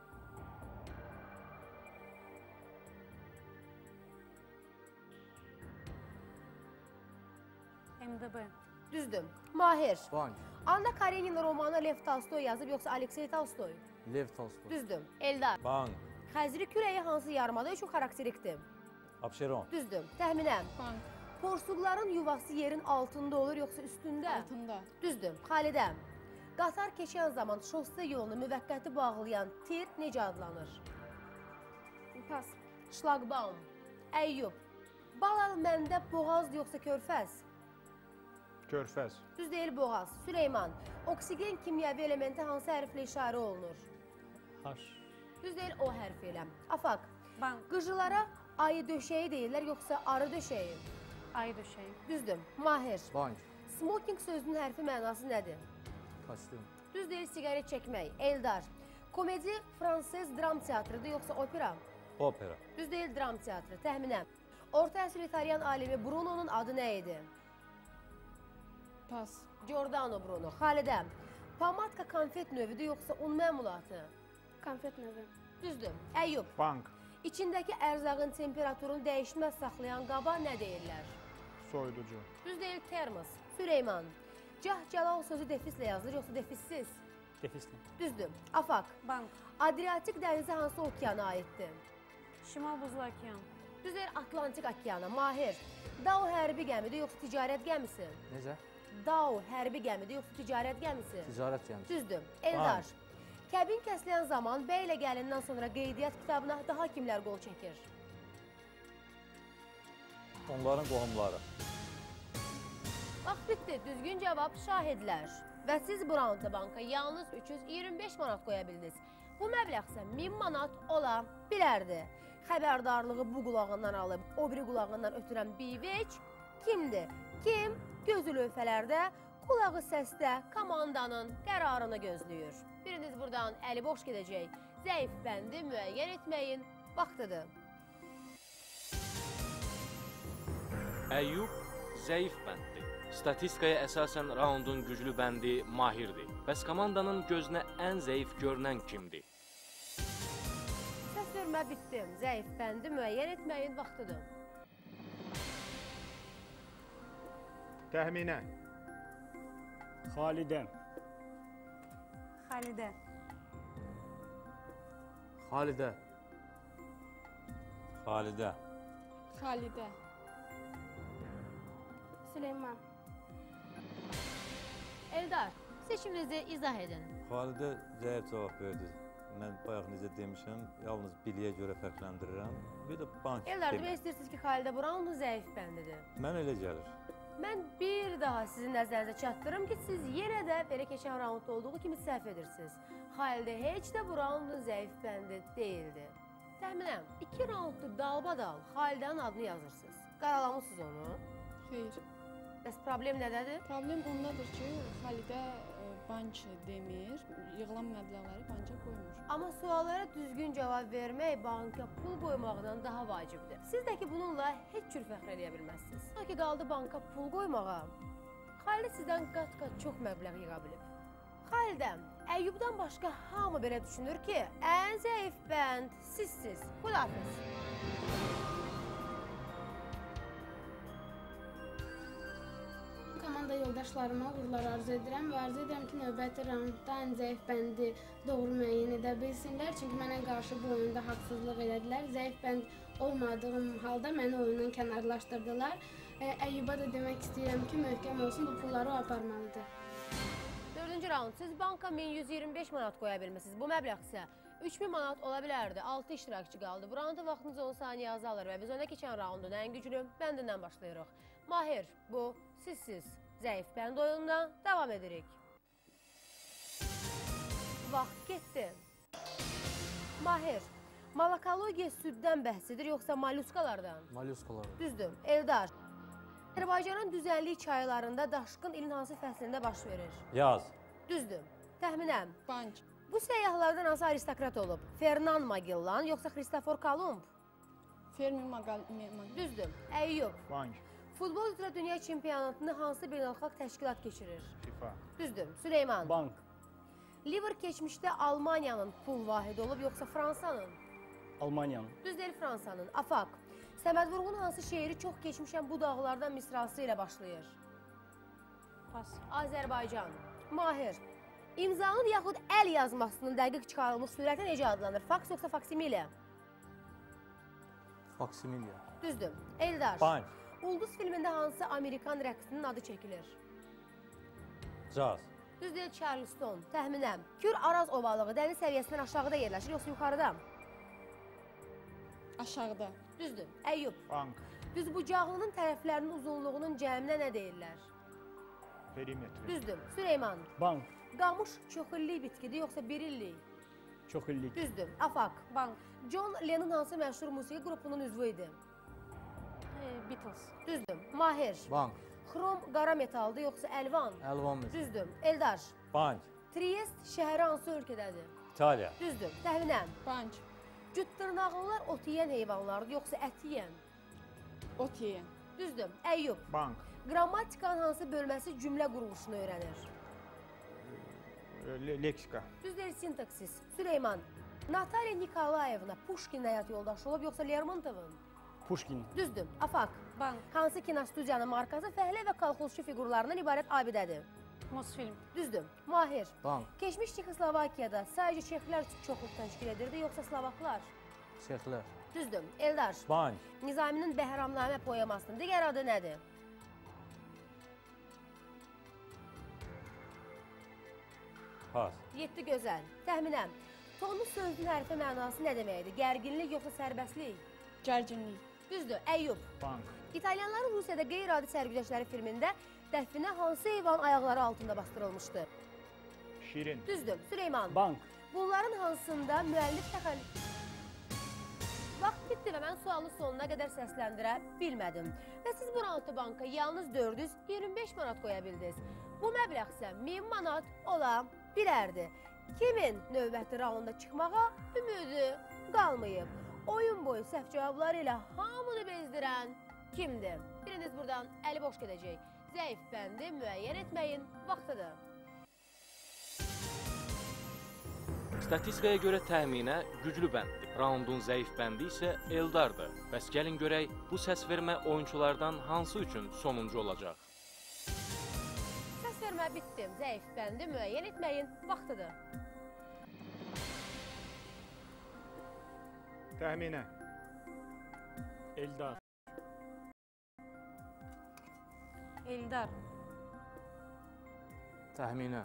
Speaker 5: M D B.
Speaker 2: Düzdür. Mahir.
Speaker 6: Bank.
Speaker 2: Anna Karenina romanı Lev Tolstoy yazıb, yoxsa Aleksey Tolstoy?
Speaker 6: Lev Tolstoy.
Speaker 2: Düzdür. Eldar.
Speaker 7: Bank.
Speaker 2: Xəzri kürəyi hansı yarımada üçün xarakterikdir?
Speaker 7: Abşeron.
Speaker 2: Düzdür. Təxminən.
Speaker 8: Bank.
Speaker 2: Porsuqların yuvası yerin altında olur, yoxsa üstündə?
Speaker 8: Altında.
Speaker 2: Düzdür. Xalidə. Qatar keçən zaman şossə yolunu müvəqqəti bağlayan tir necə adlanır?
Speaker 10: Pas.
Speaker 2: Şlagbaum. Əyyub. Balal məndə boğazdır, yoxsa körfəz?
Speaker 3: Körfəz.
Speaker 2: Düz deyil, boğaz. Süleyman. Oksigen kimyəvi elementi hansı hərflə işarə olunur?
Speaker 4: H.
Speaker 2: Düz deyil, o hərfi ilə. Afaq.
Speaker 5: Bank.
Speaker 2: Qıcılara ayı döşəyi deyirlər, yoxsa arı döşəyi?
Speaker 5: Ayı döşəyi.
Speaker 2: Düzdür. Mahir.
Speaker 6: Bank.
Speaker 2: Smoking sözünün hərfi mənası nədir?
Speaker 6: Kostyum.
Speaker 2: Düz deyil, sigaret çəkmək. Eldar. Komedi fransız dram teatrıdır, yoxsa opera?
Speaker 7: Opera.
Speaker 2: Düz deyil, dram teatrı. Təxminən. Orta əsr İtalyan alimi Bruno'nun adı nə idi?
Speaker 8: Pas.
Speaker 2: Giordano Bruno. Xalidə. Pamatka konfet növüdür, yoxsa un məmulatı?
Speaker 10: Konfet növü.
Speaker 2: Düzdür. Əyyub.
Speaker 3: Bank.
Speaker 2: İçindəki ərzağın temperaturunu dəyişməz saxlayan qaba nə deyirlər?
Speaker 3: Soyuducu.
Speaker 2: Düz deyil, termos. Süleyman. Cah-Cəlal sözü defislə yazılır, yoxsa defissiz?
Speaker 4: Defislə.
Speaker 2: Düzdür. Afaq.
Speaker 5: Bank.
Speaker 2: Adriatik dənizi hansı okeana aiddir?
Speaker 5: Şimal Buzlu okean.
Speaker 2: Düz deyil, Atlantik okeana. Mahir. Dao hərbi gəmidir, yoxsa ticarət gəmisi?
Speaker 6: Necə?
Speaker 2: Dao hərbi gəmidir, yoxsa ticarət gəmisi?
Speaker 6: Ticarət gəmisi.
Speaker 2: Düzdür. Eldar. Kəbin kəsilən zaman bəylə gəlindən sonra qeydiyyat kitabına daha kimlər qol çəkir?
Speaker 7: Onların qohumları.
Speaker 2: Vaxt bitdi. Düzgün cavab şahidlər. Və siz Brantı banka yalnız üç yüz iyirmi beş manat qoya bildiniz. Bu məbləğ isə min manat ola bilərdi. Xəbərdarlığı bu qulağından alıb, o biri qulağından ötürən biveç kimdir? Kim gözü lövhələrdə, qulağı səsdə komandanın qərarını gözləyir. Biriniz buradan əli boş gedəcək. Zəif bəndi müəyyən etməyin vaxtıdır.
Speaker 1: Əyyub zəif bənddir. Statistikaya əsasən raundun güclü bəndi Mahirdir. Bəs komandanın gözünə ən zəif görünən kimdir?
Speaker 2: Səs vermə bitdim. Zəif bəndi müəyyən etməyin vaxtıdır.
Speaker 3: Təxminə.
Speaker 4: Xalidə.
Speaker 5: Xalidə.
Speaker 6: Xalidə.
Speaker 7: Xalidə.
Speaker 8: Xalidə.
Speaker 10: Süleyman.
Speaker 2: Eldar, seçiminizi izah edin.
Speaker 7: Xalidə zəif cavab verdi. Mən bayaq necə demişəm, yalnız biliyə görə fərqləndirirəm. Bir də bank
Speaker 2: Eldar,
Speaker 7: demir.
Speaker 2: demək istəyirsiniz ki, Xalidə Brown zəif bəndidir.
Speaker 7: Mən elə gəlir.
Speaker 2: Mən bir daha sizin nəzərinizə çatdırım ki, siz yenə də belə keçən raundda olduğu kimi səhv edirsiniz. Xalidə heç də Brown'un zəif bəndi deyildi. Təxminən, iki raundda dalbadal Xalidənin adını yazırsınız. Qaralamısınız onu.
Speaker 8: Xeyr.
Speaker 2: Bəs problem nədədir?
Speaker 8: Problem ondadır ki, Xalidə e, bank demir, yığılan məbləğləri banka qoymur.
Speaker 2: Amma suallara düzgün cavab vermək banka pul qoymaqdan daha vacibdir. Siz də ki, bununla heç cür fəxr edə bilməzsiniz. Ta ki, qaldı banka pul qoymağa. Xalidə sizdən qat-qat çox məbləğ yığa bilib. Xalidə, Əyyubdan başqa hamı belə düşünür ki, ən zəif bənd sizsiz. Xudafiz.
Speaker 10: Komanda yoldaşlarıma uğurlar arzu edirəm və arzu edirəm ki, növbəti raundda ən zəif bəndi doğru müəyyən edə bilsinlər. Çünki mənə qarşı bu oyunda haqsızlıq elədilər. Zəif bənd olmadığım halda məni oyundan kənarlaşdırdılar. Əyyuba da demək istəyirəm ki, möhkəm olsun, bu pulları o aparmalıdır.
Speaker 2: Dördüncü raund. Siz banka min yüz iyirmi beş manat qoya bilmişsiniz. Bu məbləğ isə üç min manat ola bilərdi. altı iştirakçı qaldı. Bu raunda vaxtınız on saniyə azalır və biz önə keçən raundun ən güclü bəndindən başlayırıq. Mahir, bu sizsiz. Zəif bənd oyununa davam edirik. Vaxt getdi. Mahir, malakologiya süddən bəhsidir, yoxsa molluskalardan?
Speaker 6: Molluskalardan.
Speaker 2: Düzdür. Eldar, Azərbaycanın düzənlik çaylarında daşqın ilin hansı fəslində baş verir?
Speaker 7: Yaz.
Speaker 2: Düzdür. Təxminən.
Speaker 8: Bank.
Speaker 2: Bu səyyahlardan hansı aristokrat olub? Fernand Magellan, yoxsa Kristofor Kolumb?
Speaker 8: Fermi Magellan.
Speaker 2: Düzdür. Əyyub.
Speaker 3: Bank.
Speaker 2: Futbol üzrə dünya çempionatını hansı beynəlxalq təşkilat keçirir?
Speaker 3: FIFA.
Speaker 2: Düzdür. Süleyman.
Speaker 4: Bank.
Speaker 2: Liver keçmişdə Almaniyanın pul vahidi olub, yoxsa Fransanın?
Speaker 4: Almaniyanın.
Speaker 2: Düz deyil, Fransanın. Afaq. Səməd Vurğun hansı şeiri çox keçmişən bu dağlardan misrası ilə başlayır?
Speaker 5: Pas.
Speaker 2: Azərbaycan. Mahir. İmzanın yaxud əl yazmasının dəqiq çıxarılmış sürəti necə adlanır? Faks yoxsa faksimilə?
Speaker 6: Faksimilə.
Speaker 2: Düzdür. Eldar.
Speaker 7: Bank.
Speaker 2: Ulduz filmində hansı Amerikan rəqsinin adı çəkilir?
Speaker 7: Caz.
Speaker 2: Düz deyil, Charleston. Təxminən. Kür Araz ovalığı dəniz səviyyəsindən aşağıda yerləşir, yoxsa yuxarıda?
Speaker 8: Aşağıda.
Speaker 2: Düzdür. Əyyub.
Speaker 3: Bank.
Speaker 2: Düzbucaqlının tərəflərinin uzunluğunun cəminə nə deyirlər?
Speaker 3: Perimetri.
Speaker 2: Düzdür. Süleyman.
Speaker 4: Bank.
Speaker 2: Qamış çox illik bitkidir, yoxsa bir illik?
Speaker 4: Çox illik.
Speaker 2: Düzdür. Afaq.
Speaker 5: Bank.
Speaker 2: John Lennon hansı məşhur musiqi qrupunun üzvü idi?
Speaker 5: E, Beatles.
Speaker 2: Düzdür. Mahir.
Speaker 6: Bank.
Speaker 2: Xrom qara metaldır, yoxsa əlvan?
Speaker 6: Əlvan metal.
Speaker 2: Düzdür. Eldar.
Speaker 7: Bank.
Speaker 2: Triest şəhəri hansı ölkədədir?
Speaker 7: İtaliya.
Speaker 2: Düzdür. Təxminən.
Speaker 8: Bank.
Speaker 2: Cütdırnaqlılar ot yeyən heyvanlardır, yoxsa ət yeyən?
Speaker 8: Ot yeyən.
Speaker 2: Düzdür. Əyyub.
Speaker 3: Bank.
Speaker 2: Qrammatikanın hansı bölməsi cümlə quruluşunu öyrənir?
Speaker 3: Le leksika.
Speaker 2: Düzdür. Sintaksis. Süleyman. Natalya Nikolayevna Pushkin həyat yoldaşı olub, yoxsa Lermontovun?
Speaker 4: Pushkin.
Speaker 2: Düzdür. Afaq.
Speaker 5: Bank.
Speaker 2: Hansı kinostudiyanın markası fəhlə və kolxozçu figurlarından ibarət abidədir?
Speaker 5: Mosfilm.
Speaker 2: Düzdür. Mahir.
Speaker 6: Bank.
Speaker 2: Keçmiş Çexoslovakiyada sadəcə çexlər çoxluq təşkil edirdi, yoxsa Slovaklar?
Speaker 6: Çexlər.
Speaker 2: Düzdür. Eldar.
Speaker 7: Bank.
Speaker 2: Nizaminin Bəhramnamə poemasının digər adı nədir?
Speaker 7: Pas.
Speaker 2: Yeddi gözəl. Təxminən. Tonlu sözün hərfi mənası nə deməkdir? Gərginlik yoxsa sərbəstlik?
Speaker 8: Gərginlik.
Speaker 2: Düzdür. Əyyub.
Speaker 3: Bank.
Speaker 2: İtalyanların Rusiyada qeyri-adi sərgüzəştləri filmində dəfinə hansı heyvan ayaqları altında bastırılmışdı?
Speaker 3: Şirin.
Speaker 2: Düzdür. Süleyman.
Speaker 4: Bank.
Speaker 2: Bunların hansında müəllif təxəllüs... Vaxt bitdi və mən sualı sonuna qədər səsləndirə bilmədim. Və siz bu roundda banka yalnız dörd yüz iyirmi beş manat qoya bildiniz. Bu məbləğ isə min manat ola bilərdi. Kimin növbəti raunda çıxmağa ümidi qalmayıb? Oyun boyu səhv cavabları ilə hamını bezdirən kimdir? Biriniz buradan əli boş gedəcək. Zəif bəndi müəyyən etməyin vaxtıdır.
Speaker 1: Statistikaya görə təxminə güclü bənddir. Raundun zəif bəndi isə Eldardır. Bəs gəlin görək, bu səs vermə oyunculardan hansı üçün sonuncu olacaq?
Speaker 2: Səs vermə bitdi. Zəif bəndi müəyyən etməyin vaxtıdır.
Speaker 3: Təxminə.
Speaker 4: Eldar.
Speaker 5: Eldar.
Speaker 6: Təxminə.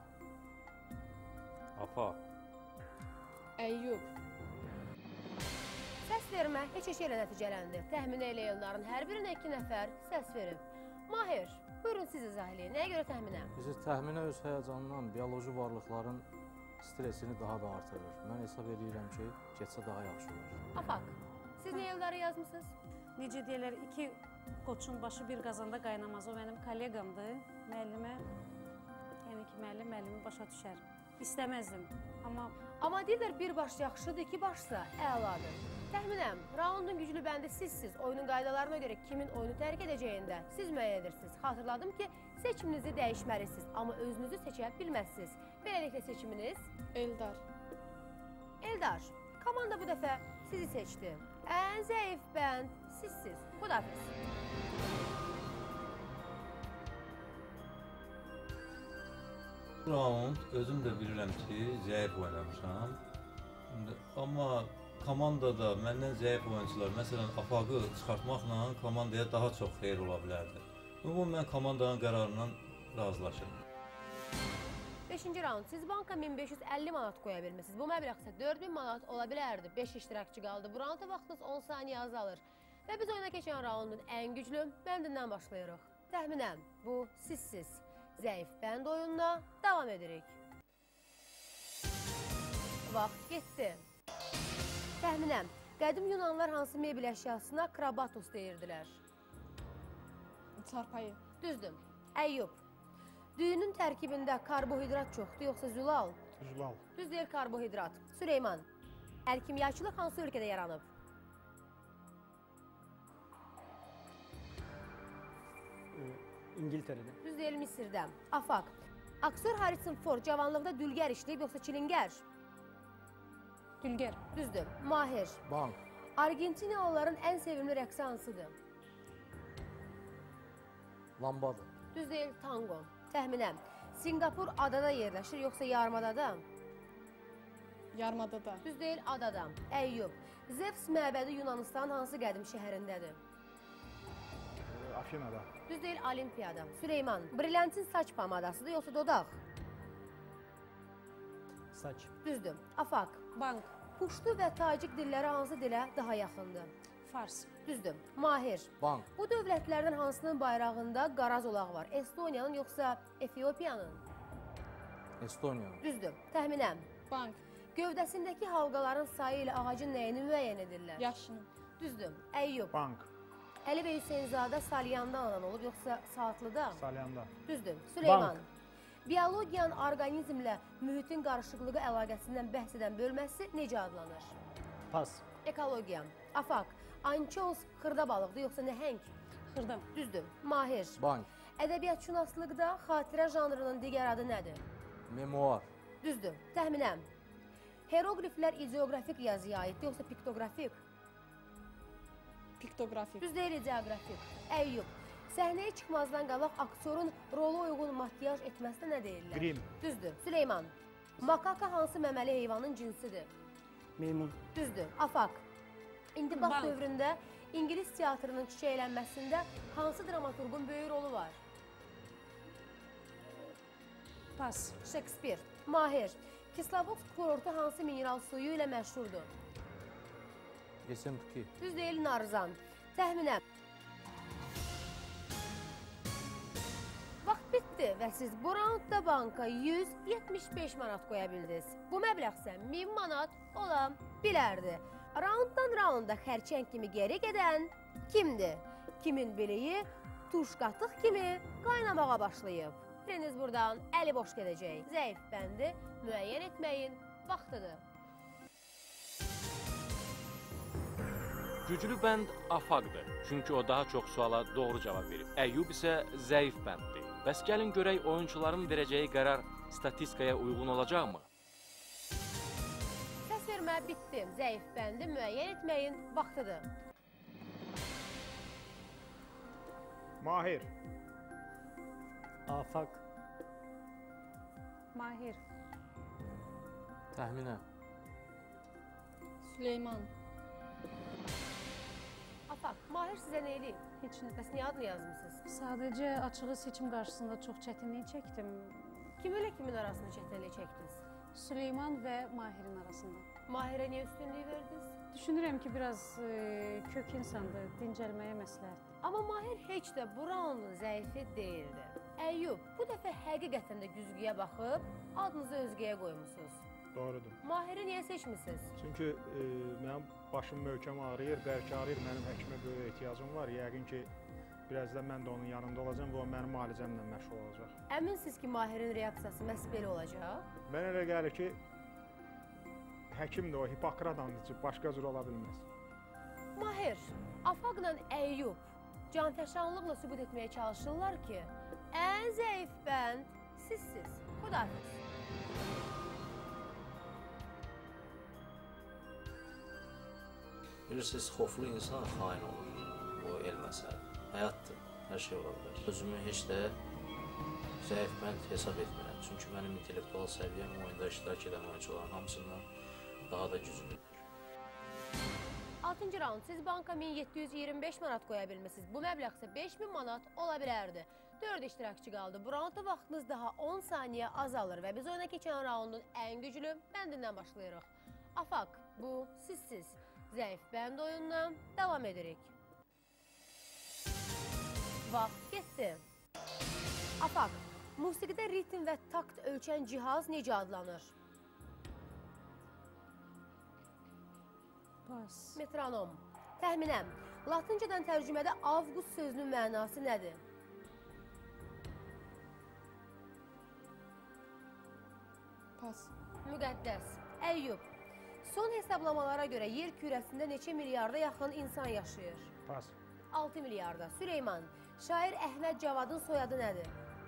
Speaker 7: Afaq.
Speaker 8: Əyyub.
Speaker 2: Səs vermə heç eşə ilə nəticələndi. Təxminə ilə Eldarın hər birinə iki nəfər səs verib. Mahir, buyurun siz izah eləyin. Nəyə görə təxminə?
Speaker 6: Bizi təxminə öz həyəcanından bioloji varlıqların stresini daha da artırır. Mən hesab edirəm ki, getsə daha yaxşı olur.
Speaker 2: Afaq, siz niyə Eldarı yazmısınız?
Speaker 5: Necə deyirlər, iki qoçun başı bir qazanda qaynamaz. O mənim kolleqamdır. Müəllimə, yəni ki, müəllim müəllimi başa düşər. İstəməzdim, amma...
Speaker 2: Amma deyirlər, bir baş yaxşıdır, iki başsa əladır. Təxminəm, raundun güclü bəndi sizsiz. Oyunun qaydalarına görə kimin oyunu tərk edəcəyində siz müəyyən edirsiniz. Xatırladım ki, seçiminizi dəyişməlisiniz, amma özünüzü seçə bilməzsiniz. Beləliklə seçiminiz...
Speaker 8: Eldar.
Speaker 2: Eldar, komanda bu dəfə sizi seçdi. Ən zəif bənd sizsiz. Xudafiz.
Speaker 7: Round özüm də bilirəm ki, zəif oynamışam. Amma komandada məndən zəif oyuncular, məsələn, Afaqı çıxartmaqla komandaya daha çox xeyir ola bilərdi. Ümumən mən komandanın qərarından razılaşırım.
Speaker 2: beşinci raund. Siz banka min beş yüz əlli manat qoya bilmişsiniz. Bu məbləğ isə dörd min manat ola bilərdi. beş iştirakçı qaldı. Bu raunda vaxtınız on saniyə azalır. Və biz oyuna keçən raundun ən güclü bəndindən başlayırıq. Təxminən, bu sizsiz. Zəif bənd oyununa davam edirik. Vaxt getdi. Təxminən, qədim Yunanlar hansı mebel əşyasına krabatos deyirdilər?
Speaker 8: Çarpayı.
Speaker 2: Düzdür. Əyyub. Düyünün tərkibində karbohidrat çoxdur, yoxsa zülal?
Speaker 3: Zülal.
Speaker 2: Düz deyil karbohidrat. Süleyman. Əlkimyaçılıq hansı ölkədə yaranıb?
Speaker 4: İngiltərədə.
Speaker 2: Düz deyil Misirdə. Afaq. Aktyor Harrison Ford cavanlıqda dülgər işləyib, yoxsa çilingər?
Speaker 5: Dülgər.
Speaker 2: Düzdür. Mahir.
Speaker 6: Bank.
Speaker 2: Argentinalıların ən sevimli rəqsi hansıdır?
Speaker 6: Lambada.
Speaker 2: Düz deyil tango. Təxminən. Singapur adada yerləşir, yoxsa yarımadada?
Speaker 8: Yarımadada.
Speaker 2: Düz deyil adada. Əyyub. Zevs məbədi Yunanistanın hansı qədim şəhərindədir?
Speaker 3: Afinada.
Speaker 2: Düz deyil Olimpiyada. Süleyman. Brilliantin saç pomadasıdır, yoxsa dodaq?
Speaker 4: Saç.
Speaker 2: Düzdür. Afaq.
Speaker 5: Bank.
Speaker 2: Puştu və tacik dilləri hansı dilə daha yaxındır?
Speaker 5: Fars.
Speaker 2: Düzdür. Mahir.
Speaker 6: Bank.
Speaker 2: Bu dövlətlərdən hansının bayrağında qara zolaq var? Estoniyanın yoxsa Efiopiyanın?
Speaker 6: Estoniyanın.
Speaker 2: Düzdür. Təxminən.
Speaker 8: Bank.
Speaker 2: Gövdəsindəki halqaların sayı ilə ağacın nəyini müəyyən edirlər?
Speaker 8: Yaşını.
Speaker 2: Düzdür. Əyyub.
Speaker 3: Bank.
Speaker 2: Əli və Hüseynzadə Salyan'da anan olub, yoxsa Saatlıda?
Speaker 3: Salyanda.
Speaker 2: Düzdür. Süleyman.
Speaker 4: Bank.
Speaker 2: Biologiyanın orqanizmlə mühitin qarışıqlığı əlaqəsindən bəhs edən bölməsi necə adlanır?
Speaker 4: Pas.
Speaker 2: Ekologiya. Afaq. Ançoz xırda balıqdır, yoxsa nəhəng?
Speaker 5: Xırda.
Speaker 2: Düzdür. Mahir.
Speaker 6: Bank.
Speaker 2: Ədəbiyyatşünaslıqda xatirə janrının digər adı nədir?
Speaker 6: Memuar.
Speaker 2: Düzdür. Təxminən. Heroqliflər ideografik yazıya aiddir, yoxsa piktoqrafik?
Speaker 8: Piktografik.
Speaker 2: Düz deyil ideografik. Əyyub. Səhnəyə çıxmazdan qabaq aktyorun rola uyğun makyaj etməsinə nə deyirlər?
Speaker 3: Grim.
Speaker 2: Düzdür. Süleyman. Makaka hansı məməli heyvanın cinsidir?
Speaker 4: Meymun.
Speaker 2: Düzdür. Afaq. İndibaq
Speaker 5: Bank.
Speaker 2: dövründə İngilis teatrının çiçəklənməsində hansı dramaturqun böyük rolu var?
Speaker 5: Pas.
Speaker 2: Shakespeare. Mahir. Kislovodsk kurortu hansı mineral suyu ilə məşhurdur?
Speaker 6: Yesentuki.
Speaker 2: Düz deyil Narzan. Təxminən. Vaxt bitdi və siz bu raundda banka yüz yetmiş beş manat qoya bildiniz. Bu məbləğ isə min manat ola bilərdi. Raunddan raunda xərçəng kimi geri gedən kimdir? Kimin biliyi tuş qatıq kimi qaynamağa başlayıb? Biriniz buradan əli boş gedəcək. Zəif bəndi müəyyən etməyin vaxtıdır.
Speaker 1: Güclü bənd afaqdır, çünki o daha çox suala doğru cavab verib. Əyyub isə zəif bənddir. Bəs gəlin görək oyunçuların verəcəyi qərar statistikaya uyğun olacaqmı?
Speaker 2: Səs vermə bitdi. Zəif bəndi müəyyən etməyin vaxtıdır.
Speaker 3: Mahir.
Speaker 4: Afaq.
Speaker 5: Mahir.
Speaker 6: Təxminən.
Speaker 8: Süleyman.
Speaker 2: Afaq, Mahir sizə nə eləyib?
Speaker 5: Heç nə.
Speaker 2: Bəs niyə adını yazmısınız?
Speaker 5: Sadəcə açığı seçim qarşısında çox çətinlik çəkdim.
Speaker 2: Kim ilə kimin arasında çətinlik çəkdiniz?
Speaker 5: Süleyman və Mahirin arasında.
Speaker 2: Mahirə niyə üstünlük verdiniz?
Speaker 5: Düşünürəm ki, biraz e, kök insandır, dincəlməyə məsləhətdir.
Speaker 2: Amma Mahir heç də bu raundun zəifi deyildi. Əyyub, bu dəfə həqiqətən də güzgüyə baxıb adınızı özgəyə qoymusunuz.
Speaker 3: Doğrudur.
Speaker 2: Mahiri niyə seçmisiniz?
Speaker 3: Çünki e, mənim başım möhkəm ağrıyır, bəlkə ağrıyır, mənim həkimə böyük ehtiyacım var. Yəqin ki, biraz da mən də onun yanında olacam və o mənim müalicəmlə məşğul olacaq.
Speaker 2: Əminsiniz ki, Mahirin reaksiyası məhz belə olacaq?
Speaker 3: Mən elə gəlir ki, həkim də o, Hipokrat andıcı, başqa cür ola bilməz.
Speaker 2: Mahir, Afaqla Əyyub canfəşanlıqla sübut etməyə çalışırlar ki, ən zəif bənd sizsiz. Xudafiz.
Speaker 6: Bilirsiniz, xoflu insan xain olur. O el məsələdir. Həyatdır, hər şey ola bilər. Özümü heç də zəif bənd hesab etmirəm. Çünki mənim intellektual səviyyəm oyunda iştirak edən oyuncuların hamısından daha da güclüdür.
Speaker 2: altıncı raund. Siz banka min yeddi yüz iyirmi beş manat qoya bilmişsiniz. Bu məbləğ isə beş min manat ola bilərdi. dörd iştirakçı qaldı. Bu raundda vaxtınız daha on saniyə azalır və biz oyuna keçən raundun ən güclü bəndindən başlayırıq. Afaq, bu sizsiz. Zəif bənd oyununa davam edirik. Vaxt getdi. Afaq, musiqidə ritm və takt ölçən cihaz necə adlanır?
Speaker 5: Pas.
Speaker 2: Metronom. Təxminəm, Latıncadan tərcümədə avqust sözünün mənası nədir?
Speaker 8: Pas.
Speaker 2: Müqəddəs. Əyyub. Son hesablamalara görə yer kürəsində neçə milyarda yaxın insan yaşayır?
Speaker 3: Pas.
Speaker 2: altı milyarda. Süleyman. Şair Əhməd Cavadın soyadı nədir?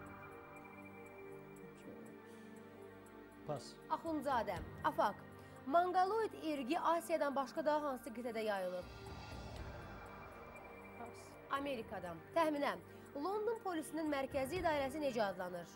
Speaker 4: Pas.
Speaker 2: Axundzadə. Afaq. Mongoloid irqi Asiyadan başqa daha hansı qitədə yayılıb?
Speaker 5: Pas.
Speaker 2: Amerikadan. Təxminəm. London polisinin mərkəzi idarəsi necə adlanır?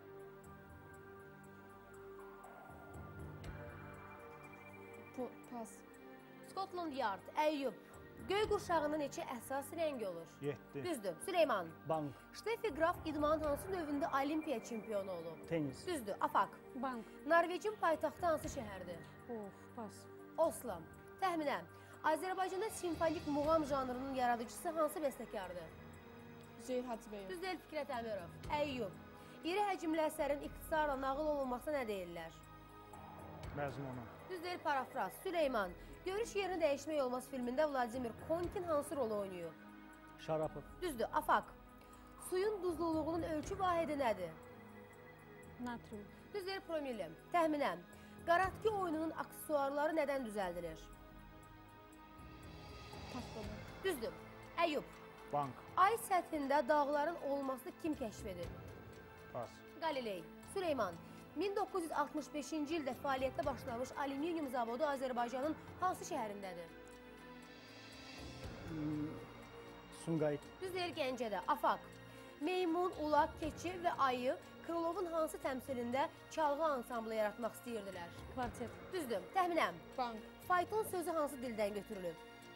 Speaker 8: Pas.
Speaker 2: Scotland Yard. Əyyub. Göy qurşağının neçə əsas rəngi olur?
Speaker 3: yeddi.
Speaker 2: Düzdür. Süleyman.
Speaker 4: Bank.
Speaker 2: Steffi Graf idmanın hansı növündə olimpiya çempionu olub?
Speaker 4: Tenis.
Speaker 2: Düzdür. Afaq.
Speaker 5: Bank.
Speaker 2: Norveçin paytaxtı hansı şəhərdir?
Speaker 5: Of, pas.
Speaker 2: Oslo. Təxminən. Azərbaycanda simfonik muğam janrının yaradıcısı hansı bəstəkardır?
Speaker 8: Üzeyir Hacıbəyov.
Speaker 2: Düzdür. Fikrət Əmirov. Əyyub. İri həcmli əsərin ixtisarla nağıl olunmasına nə deyirlər?
Speaker 3: Məzmunu.
Speaker 2: Düzdür. Parafraz. Süleyman. Görüş yerini dəyişmək olmaz filmində Vladimir Konkin hansı rolu oynayıb?
Speaker 4: Şarapov.
Speaker 2: Düzdür. Afaq. Suyun duzluluğunun ölçü vahidi nədir?
Speaker 5: Natrium.
Speaker 2: Düzdür. Promilli. Təxminəm. Qaratki oyununun aksesuarları nədən düzəldilir?
Speaker 8: Taxtadan.
Speaker 2: Düzdür. Əyyub.
Speaker 3: Bank.
Speaker 2: Ay səthində dağların olmasını kim kəşf edir?
Speaker 3: Pas.
Speaker 2: Qaliley. Süleyman. min doqquz yüz altmış beşinci ildə fəaliyyətdə başlamış alüminium zavodu Azərbaycanın hansı şəhərindədir?
Speaker 4: Hmm, Sumqayıt.
Speaker 2: Düzdür. Gəncədə. Afaq. Meymun, ulaq, keçi və ayı Krılovun hansı təmsilində çalğı ansamblı yaratmaq istəyirdilər?
Speaker 5: Kvartet.
Speaker 2: Düzdür. Təxminəm.
Speaker 8: Bank.
Speaker 2: Fayton sözü hansı dildən götürülüb?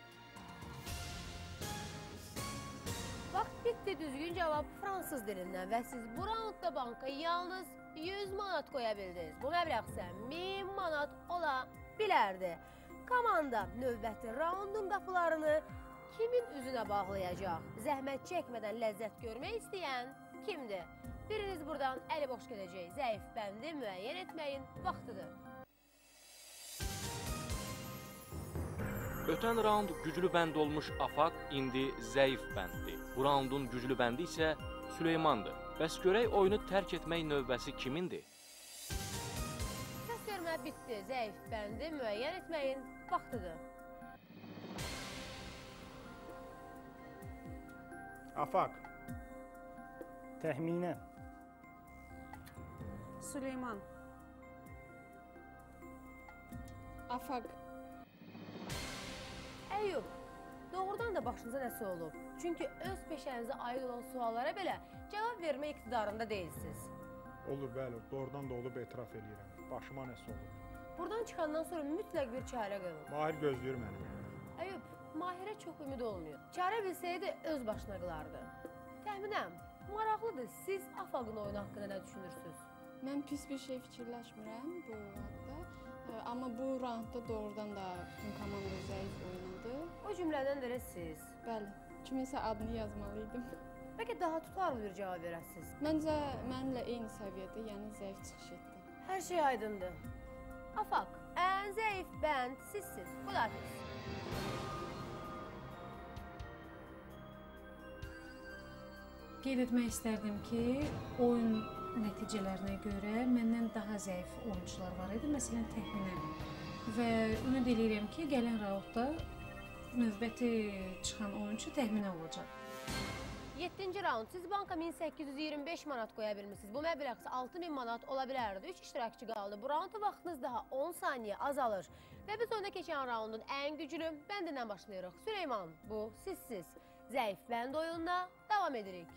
Speaker 2: Vaxt bitdi. Düzgün cavab fransız dilindən və siz bu raundda banka yalnız yüz manat qoya bildiniz. Bu məbləğ isə min manat ola bilərdi. Komanda növbəti raundun qapılarını kimin üzünə bağlayacaq? Zəhmət çəkmədən ləzzət görmək istəyən kimdir? Biriniz buradan əli boş gedəcək. Zəif bəndi müəyyən etməyin vaxtıdır.
Speaker 1: Ötən raund güclü bənd olmuş Afaq indi zəif bənddir. Bu raundun güclü bəndi isə Süleymandır. Bəs görək oyunu tərk etmək növbəsi kimindir?
Speaker 2: Səs görmə bitdi. Zəif bəndi müəyyən etməyin vaxtıdır.
Speaker 3: Afaq.
Speaker 4: Təxminə.
Speaker 5: Süleyman.
Speaker 8: Afaq.
Speaker 2: Əyyub, doğrudan da başınıza nəsə olub? Çünki öz peşənizə aid olan suallara belə cavab vermə iqtidarında deyilsiniz.
Speaker 3: Olur, bəli, doğrudan da olub etiraf edirəm. Başıma nəsə olub.
Speaker 2: Buradan çıxandan sonra mütləq bir çarə qılın.
Speaker 3: Mahir gözləyir məni.
Speaker 2: Əyyub, Mahirə çox ümid olmuyor. Çarə bilsəydi öz başına qılardı. Təxminəm, maraqlıdır, siz Afaqın oyunu haqqında nə düşünürsünüz?
Speaker 8: Mən pis bir şey fikirləşmirəm bu haqda. Amma bu raundda doğrudan da bütün komanda zəif oynadı.
Speaker 2: O cümlədən də siz?
Speaker 8: Bəli, kiminsə adını yazmalıydım.
Speaker 2: Bəlkə daha tutarlı bir cavab verəsiniz.
Speaker 8: Məncə mənimlə eyni səviyyədə, yəni zəif çıxış etdi.
Speaker 2: Hər şey aydındır. Afaq, ən zəif bənd sizsiz. Xudafiz.
Speaker 5: Qeyd etmək istərdim ki, oyun nəticələrinə görə məndən daha zəif oyuncular var idi, məsələn təxminən. Və ümid edirəm ki, gələn raundda növbəti çıxan oyuncu təxminə olacaq.
Speaker 2: yeddinci raund. Siz banka min səkkiz yüz iyirmi beş manat qoya bilmişsiniz. Bu məbləğ altı min manat ola bilərdi. üç iştirakçı qaldı. Bu raundda vaxtınız daha on saniyə azalır. Və biz oyuna keçən raundun ən güclü bəndindən başlayırıq. Süleyman, bu sizsiz. Zəif bənd oyununa davam edirik.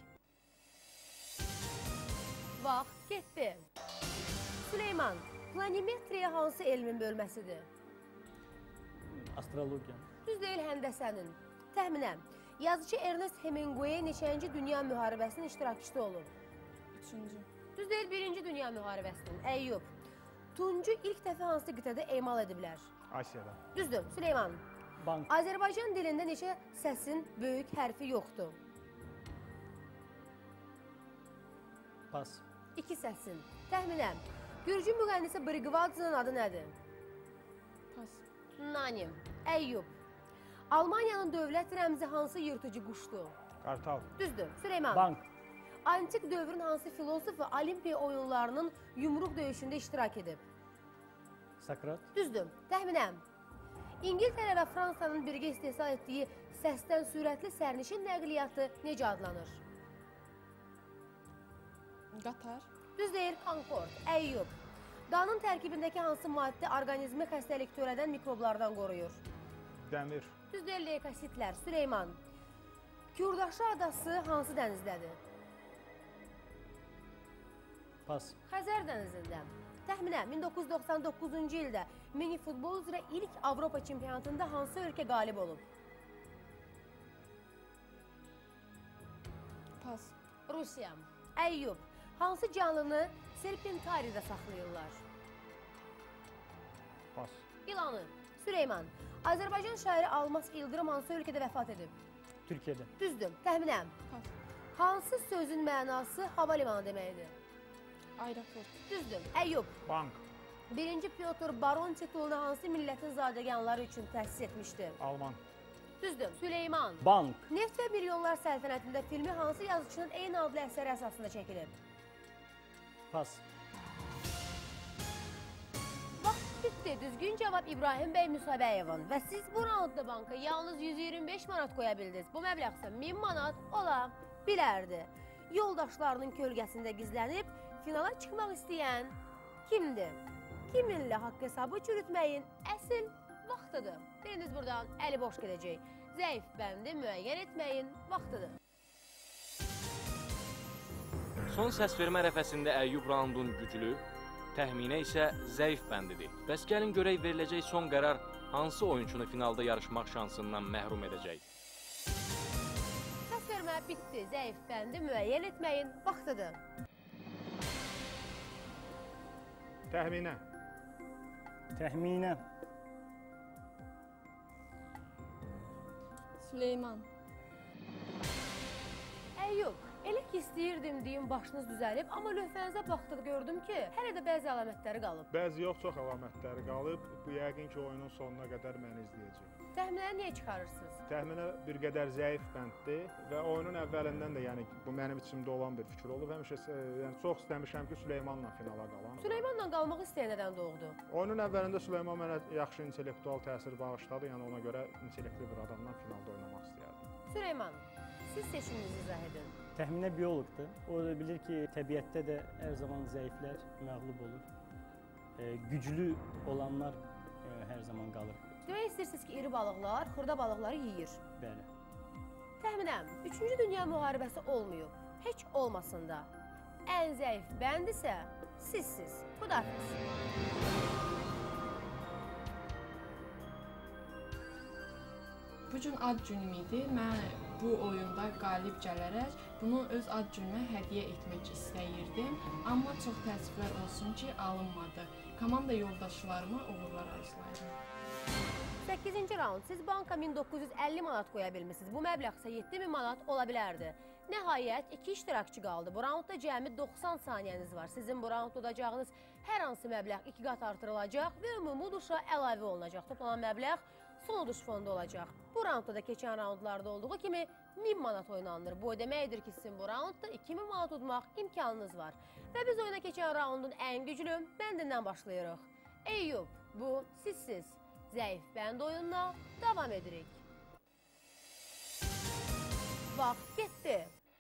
Speaker 2: Vaxt getdi. Süleyman, planimetriya hansı elmin bölməsidir?
Speaker 4: Astrologiya.
Speaker 2: Düz deyil, həndəsənin. Təxminən, yazıcı Ernest Hemingway neçənci dünya müharibəsinin iştirakçısı olub?
Speaker 8: Üçüncü.
Speaker 2: Düz deyil, birinci dünya müharibəsinin. Əyyub, Tuncu ilk dəfə hansı qitədə emal ediblər?
Speaker 3: Asiyada.
Speaker 2: Düzdür, Süleyman.
Speaker 4: Bank.
Speaker 2: Azərbaycan dilində neçə səsin böyük hərfi yoxdur?
Speaker 4: Pas.
Speaker 2: İki səsin. Təxminən. Gürcü müğənnisi Briqvadzının adı nədir?
Speaker 8: Pas.
Speaker 2: Nanim. Əyyub. Almaniyanın dövlət rəmzi hansı yırtıcı quşdur?
Speaker 3: Qartal.
Speaker 2: Düzdür. Süleyman.
Speaker 4: Bank.
Speaker 2: Antik dövrün hansı filosofu Olimpiya oyunlarının yumruq döyüşündə iştirak edib?
Speaker 4: Sakrat.
Speaker 2: Düzdür. Təxminən. İngiltərə və Fransanın birgə istehsal etdiyi səsdən sürətli sərnişin nəqliyyatı necə adlanır?
Speaker 8: Qatar.
Speaker 2: Düz deyir, Concorde. Əyyub. Qanın tərkibindəki hansı maddə orqanizmi xəstəlik törədən mikroblardan qoruyur?
Speaker 3: Dəmir.
Speaker 2: Düz deyir, leykositlər. Süleyman. Kürdaşı adası hansı dənizdədir?
Speaker 4: Pas.
Speaker 2: Xəzər dənizində. Təxminən min doqquz yüz doxsan doqquzuncu ildə mini futbol üzrə ilk Avropa çempionatında hansı ölkə qalib olub?
Speaker 8: Pas.
Speaker 2: Rusiya. Əyyub. Hansı canlını serpentaridə saxlayırlar?
Speaker 3: Pas.
Speaker 2: İlanı. Süleyman. Azərbaycan şairi Almas İldırım hansı ölkədə vəfat edib?
Speaker 4: Türkiyədə.
Speaker 2: Düzdür. Təxminən.
Speaker 8: Pas.
Speaker 2: Hansı sözün mənası hava limanı deməkdir?
Speaker 8: Aeroport.
Speaker 2: Düzdür. Əyyub.
Speaker 3: Bank.
Speaker 2: Birinci Pyotr Baron titulunu hansı millətin zadəganları üçün təsis etmişdir?
Speaker 3: Alman.
Speaker 2: Düzdür. Süleyman.
Speaker 4: Bank.
Speaker 2: Neft və Milyonlar Səltənətində filmi hansı yazıçının eyni adlı əsəri əsasında çəkilib?
Speaker 4: Pas.
Speaker 2: Vaxt bitdi. Düzgün cavab İbrahim bəy Müsabəyevin. Və siz bu raundda banka yalnız yüz iyirmi beş manat qoya bildiniz. Bu məbləğsə min manat ola bilərdi. Yoldaşlarının kölgəsində gizlənib finala çıxmaq istəyən kimdir? Kiminlə haqq hesabı çürütməyin əsl vaxtıdır. Biriniz buradan əli boş gedəcək. Zəif bəndi müəyyən etməyin vaxtıdır.
Speaker 1: Son səsvermə ərəfəsində Əyyub raundun güclü, təxminə isə zəif bəndidir. Bəs gəlin görək veriləcək son qərar hansı oyunçunu finalda yarışmaq şansından məhrum edəcək?
Speaker 2: Səsvermə bitdi. Zəif bəndi müəyyən etməyin vaxtıdır.
Speaker 3: Təxminə.
Speaker 4: Təxminə.
Speaker 8: Süleyman.
Speaker 2: Əyyub, elə ki istəyirdim deyim başınız düzəlib, amma lövhənizə baxdıq gördüm ki, hələ də bəzi əlamətləri qalıb.
Speaker 3: Bəzi yox, çox əlamətləri qalıb. Bu yəqin ki oyunun sonuna qədər məni izləyəcək.
Speaker 2: Təxminəni niyə çıxarırsınız?
Speaker 3: Təxminə bir qədər zəif bənddir və oyunun əvvəlindən də yəni bu mənim içimdə olan bir fikir olub. Həmişə yəni çox istəmişəm ki, Süleymanla finala qalam.
Speaker 2: Süleymanla qalmaq istəyən nədən doğdu?
Speaker 3: Oyunun əvvəlində Süleyman mənə yaxşı intellektual təsir bağışladı, yəni ona görə intellektli bir adamla finalda oynamaq istəyərdim.
Speaker 2: Süleyman, siz seçiminizi izah edin.
Speaker 4: Təxminə bioloqdur. O da bilir ki, təbiətdə də hər zaman zəiflər məğlub olur. E, güclü olanlar e, hər zaman qalır.
Speaker 2: Demək istəyirsiniz ki, iri balıqlar xırda balıqları yeyir.
Speaker 4: Bəli.
Speaker 2: Təxminəm, üçüncü Dünya müharibəsi olmayıb. Heç olmasın da. Ən zəif bənd isə sizsiz. Xudafiz.
Speaker 13: Bu gün ad günüm idi. Mən bu oyunda qalib gələrək bunu öz ad günümə hədiyyə etmək istəyirdim. Amma çox təəssüflər olsun ki, alınmadı. Komanda yoldaşlarıma uğurlar arzulayıram.
Speaker 2: səkkizinci raund. Siz banka min doqquz yüz əlli manat qoya bilmişsiniz. Bu məbləğ isə yeddi min manat ola bilərdi. Nəhayət, iki iştirakçı qaldı. Bu raundda cəmi doxsan saniyəniz var. Sizin bu raundda udacağınız hər hansı məbləğ iki qat artırılacaq və ümumi uduşa əlavə olunacaq. Toplanan məbləğ son uduş fonda olacaq. Bu raundda da keçən raundlarda olduğu kimi min manat oynanılır. Bu o deməkdir ki, sizin bu raundda iki min manat udmaq imkanınız var. Və biz oyuna keçən raundun ən güclü bəndindən başlayırıq. Əyyub, bu sizsiz. Zəif bənd oyununa davam edirik. Vaxt getdi.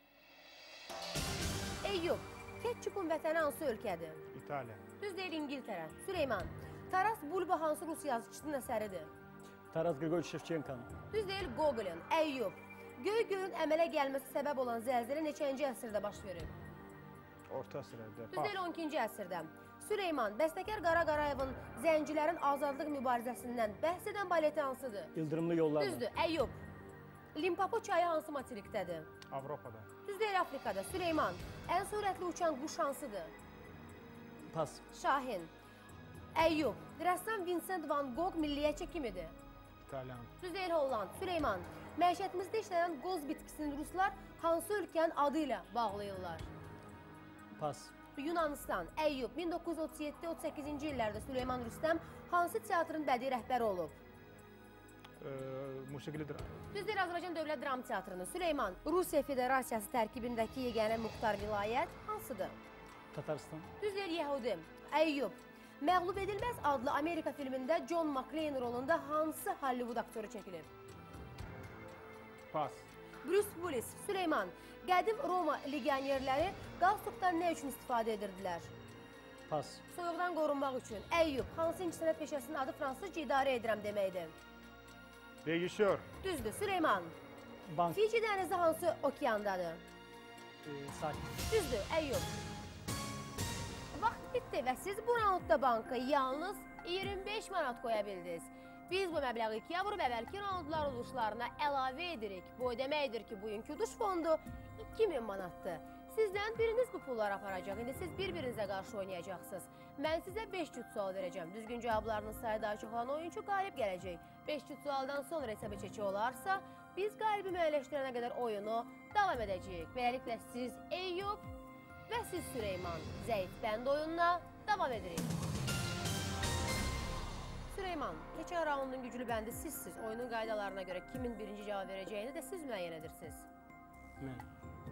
Speaker 2: Əyyub, ketçupun vətəni hansı ölkədir?
Speaker 3: İtaliya.
Speaker 2: Düz deyil, İngiltərə. Süleyman, Taras Bulba hansı Rus yazıcısının əsəridir?
Speaker 4: Taras Grigorich Shevchenko'nun.
Speaker 2: Düz deyil, Gogolin. Əyyub, Göygölün əmələ gəlməsi səbəb olan zəlzələ neçənci əsrdə baş verir?
Speaker 3: Orta əsrdə.
Speaker 2: Düz deyil, on ikinci əsrdə. Süleyman, bəstəkar Qara Qarayevin Zəncilərin azadlıq mübarizəsindən bəhs edən baleti hansıdır?
Speaker 4: İldırımlı yollar.
Speaker 2: Düzdür, Əyyub. Limpopo çayı hansı materikdədir?
Speaker 3: Avropada.
Speaker 2: Düz deyil, Afrikada. Süleyman, ən sürətli uçan quş hansıdır?
Speaker 4: Pas.
Speaker 2: Şahin. Əyyub, rəssam Vincent van Gogh milliyyətçi kim idi?
Speaker 3: İtalyan.
Speaker 2: Düz deyil, Holland. Süleyman, məişətimizdə işlənən qoz bitkisini ruslar hansı ölkənin adı ilə bağlayırlar?
Speaker 4: Pas.
Speaker 2: Yunanistan, Əyyub, min doqquz yüz otuz yeddi otuz səkkizinci illərdə Süleyman Rüstəm hansı teatrın bədii rəhbəri olub?
Speaker 3: E, musiqili dram.
Speaker 2: Düzdür, Azərbaycan Dövlət Dram Teatrının Süleyman, Rusiya Federasiyası tərkibindəki yeganə muxtar vilayət hansıdır?
Speaker 4: Tataristan.
Speaker 2: Düzdür, Yəhudi, Əyyub. Məğlub Edilməz adlı Amerika filmində John McClane rolunda hansı Hollywood aktörü çəkilib?
Speaker 3: Pas.
Speaker 2: Bruce Willis, Süleyman. Qədim Roma legionerləri qalstukdan nə üçün istifadə edirdilər?
Speaker 4: Pas.
Speaker 2: Soyuqdan qorunmaq üçün. Əyyub, hansı incəsənət peşəsinin adı fransızca idarə edirəm deməkdir?
Speaker 3: Rejissor.
Speaker 2: Düzdür, Süleyman.
Speaker 4: Bank.
Speaker 2: Fiji dənizi hansı okeandadır?
Speaker 4: E, sakin.
Speaker 2: Düzdür, Əyyub. Vaxt bitdi və siz bu raundda banka yalnız iyirmi beş manat qoya bildiniz. Biz bu məbləği ikiyə vurub əvvəlki raundlar uduşlarına əlavə edirik. Bu o deməkdir ki, bugünkü uduş fondu iki min manatdır. Sizdən biriniz bu pulları aparacaq. İndi siz bir-birinizə qarşı oynayacaqsınız. Mən sizə beş cüt sual verəcəm. Düzgün cavablarınız sayı daha çox olan oyuncu qalib gələcək. beş cüt sualdan sonra hesabı çəki olarsa, biz qalibi müəyyənləşdirənə qədər oyunu davam edəcəyik. Beləliklə siz Əyyub və siz Süleyman zəif bənd oyununa davam edirik. Süleyman, keçən raundun güclü bəndi sizsiz. Oyunun qaydalarına görə kimin birinci cavab verəcəyini də siz müəyyən edirsiniz.
Speaker 4: Mən.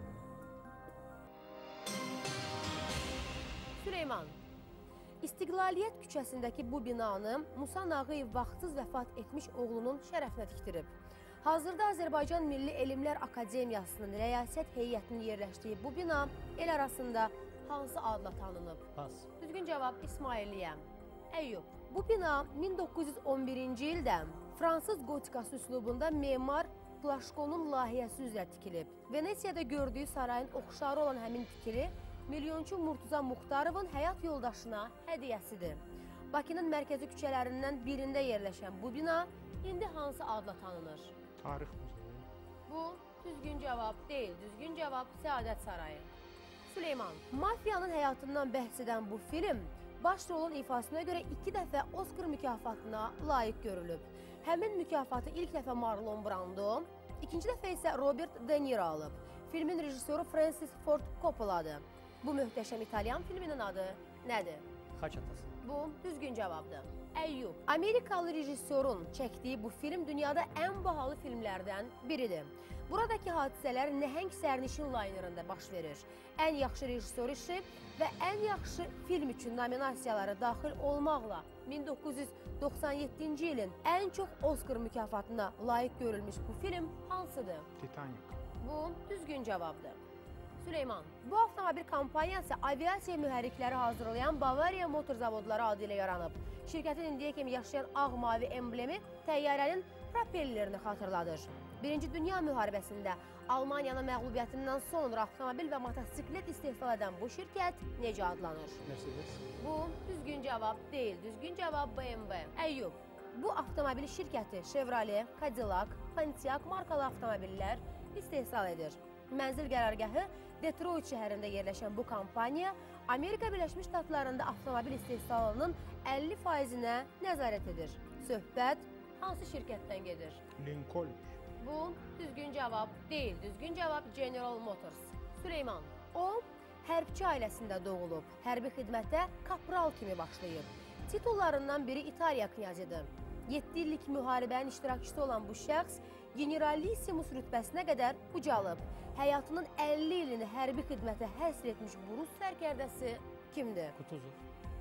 Speaker 2: Süleyman, İstiqlaliyyət küçəsindəki bu binanı Musa Nağıyev vaxtsız vəfat etmiş oğlunun şərəfinə tikdirib. Hazırda Azərbaycan Milli Elmlər Akademiyasının rəyasət heyətinin yerləşdiyi bu bina el arasında hansı adla tanınıb?
Speaker 4: Pas.
Speaker 2: Düzgün cavab İsmailiyyə. Əyyub, bu bina min doqquz yüz on birinci ildə Fransız gotikası üslubunda memar Plaşkonun layihəsi üzrə tikilib. Venesiyada gördüyü sarayın oxşarı olan həmin tikili milyonçu Murtuza Muxtarovun həyat yoldaşına hədiyyəsidir. Bakının mərkəzi küçələrindən birində yerləşən bu bina indi hansı adla tanınır?
Speaker 3: Tarix muzeyi.
Speaker 2: Bu düzgün cavab deyil, düzgün cavab Səadət Sarayı. Süleyman, mafiyanın həyatından bəhs edən bu film baş rolun ifasına görə iki dəfə Oscar mükafatına layiq görülüb. Həmin mükafatı ilk dəfə Marlon Brando, ikinci dəfə isə Robert De Niro alıb. Filmin rejissoru Francis Ford Coppola'dır. Bu möhtəşəm İtalyan filminin adı nədir?
Speaker 4: Xaç atası.
Speaker 2: Bu düzgün cavabdır. Əyyub, Amerikalı rejissorun çəkdiyi bu film dünyada ən bahalı filmlərdən biridir. Buradakı hadisələr nəhəng sərnişin laynerində baş verir. Ən yaxşı rejissor işi və ən yaxşı film üçün nominasiyaları daxil olmaqla min doqquz yüz doxsan yeddinci ilin ən çox Oscar mükafatına layiq görülmüş bu film hansıdır?
Speaker 3: Titanic.
Speaker 2: Bu düzgün cavabdır. Süleyman, bu avtomobil kampaniyası aviasiya mühərrikləri hazırlayan Bavariya Motor Zavodları adı ilə yaranıb. Şirkətin indiyə kimi yaşayan ağ-mavi emblemi təyyarənin propellerini xatırladır. Birinci Dünya müharibəsində Almaniyanın məğlubiyyətindən sonra avtomobil və motosiklet istehsal edən bu şirkət necə adlanır?
Speaker 4: Mercedes.
Speaker 2: Bu düzgün cavab deyil, düzgün cavab B M W. Əyyub, bu avtomobil şirkəti Chevrolet, Cadillac, Pontiac markalı avtomobillər istehsal edir. Mənzil qərargahı Detroit şəhərində yerləşən bu kampaniya Amerika Birləşmiş Ştatlarında avtomobil istehsalının əlli faizinə nəzarət edir. Söhbət hansı şirkətdən gedir?
Speaker 3: Lincoln.
Speaker 2: Bu düzgün cavab deyil, düzgün cavab General Motors. Süleyman, o hərbçi ailəsində doğulub, hərbi xidmətə kapral kimi başlayıb. Titullarından biri İtaliya knyazıdır. yeddi illik müharibənin iştirakçısı olan bu şəxs generalissimus rütbəsinə qədər ucalıb. Həyatının əlli ilini hərbi xidmətə həsr etmiş bu Rus sərkərdəsi kimdir?
Speaker 4: Kutuzov.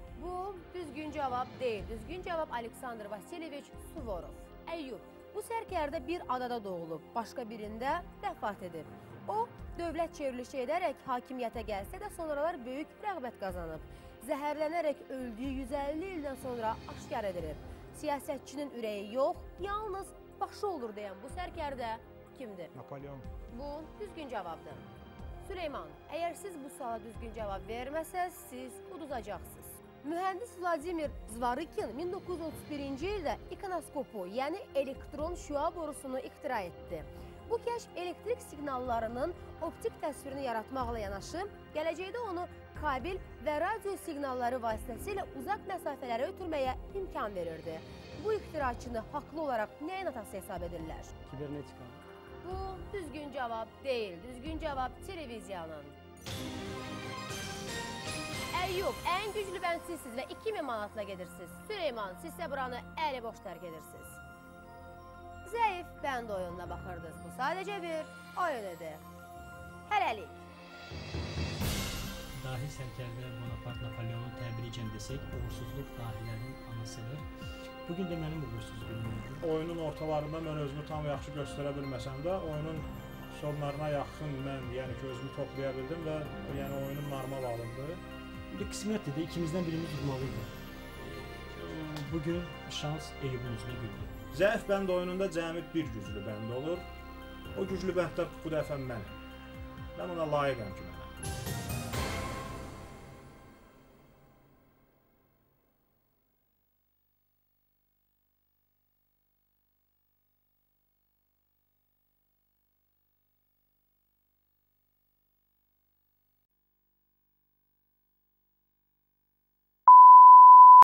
Speaker 2: Bu düzgün cavab deyil, düzgün cavab Aleksandr Vasilyeviç Suvorov. Əyyub, bu sərkərdə bir adada doğulub, başqa birində vəfat edib. O, dövlət çevrilişi edərək hakimiyyətə gəlsə də sonralar böyük rəğbət qazanıb. Zəhərlənərək öldüyü yüz əlli ildən sonra aşkar edilib. Siyasətçinin ürəyi yox, yalnız başı olur deyən bu sərkərdə kimdir?
Speaker 3: Napolyon.
Speaker 2: Bu düzgün cavabdır. Süleyman, əgər siz bu suala düzgün cavab verməsəz, siz uduzacaqsınız. Mühəndis Vladimir Zvarıkin min doqquz yüz otuz birinci ildə ikonoskopu, yəni elektron şüa borusunu ixtira etdi. Bu kəşf elektrik siqnallarının optik təsvirini yaratmaqla yanaşı, gələcəkdə onu kabil və radio siqnalları vasitəsilə uzaq məsafələrə ötürməyə imkan verirdi. Bu ixtiraçını haqlı olaraq nəyin atası hesab edirlər?
Speaker 4: Kibernetika.
Speaker 2: Bu düzgün cavab deyil, düzgün cavab televiziyanın. Əyyub, ən güclü bənd sizsiz və iki min manatla gedirsiniz. Süleyman, siz isə buranı əli boş tərk edirsiniz. Zəif bənd oyununa baxırdınız. Bu sadəcə bir oyun idi. Hələlik.
Speaker 4: Dahi sərkərdə Bonapart Napoleonu təbricən desək, uğursuzluq dahilərin anasıdır. Bugün də mənim uğursuz günümdür.
Speaker 3: Oyunun ortalarında mən özümü tam yaxşı göstərə bilməsəm də, oyunun sonlarına yaxın mən yəni ki, özümü toplaya bildim və yəni oyunum normal alındı.
Speaker 4: Bir qismətdir də ikimizdən birimiz udmalıydı. Bugün şans Eyyubun üzünə güldü.
Speaker 3: Zəif bənd oyununda cəmi bir güclü bənd olur. O güclü bənddə bu dəfə mənəm. Mən ona layiqəm ki, mənəm.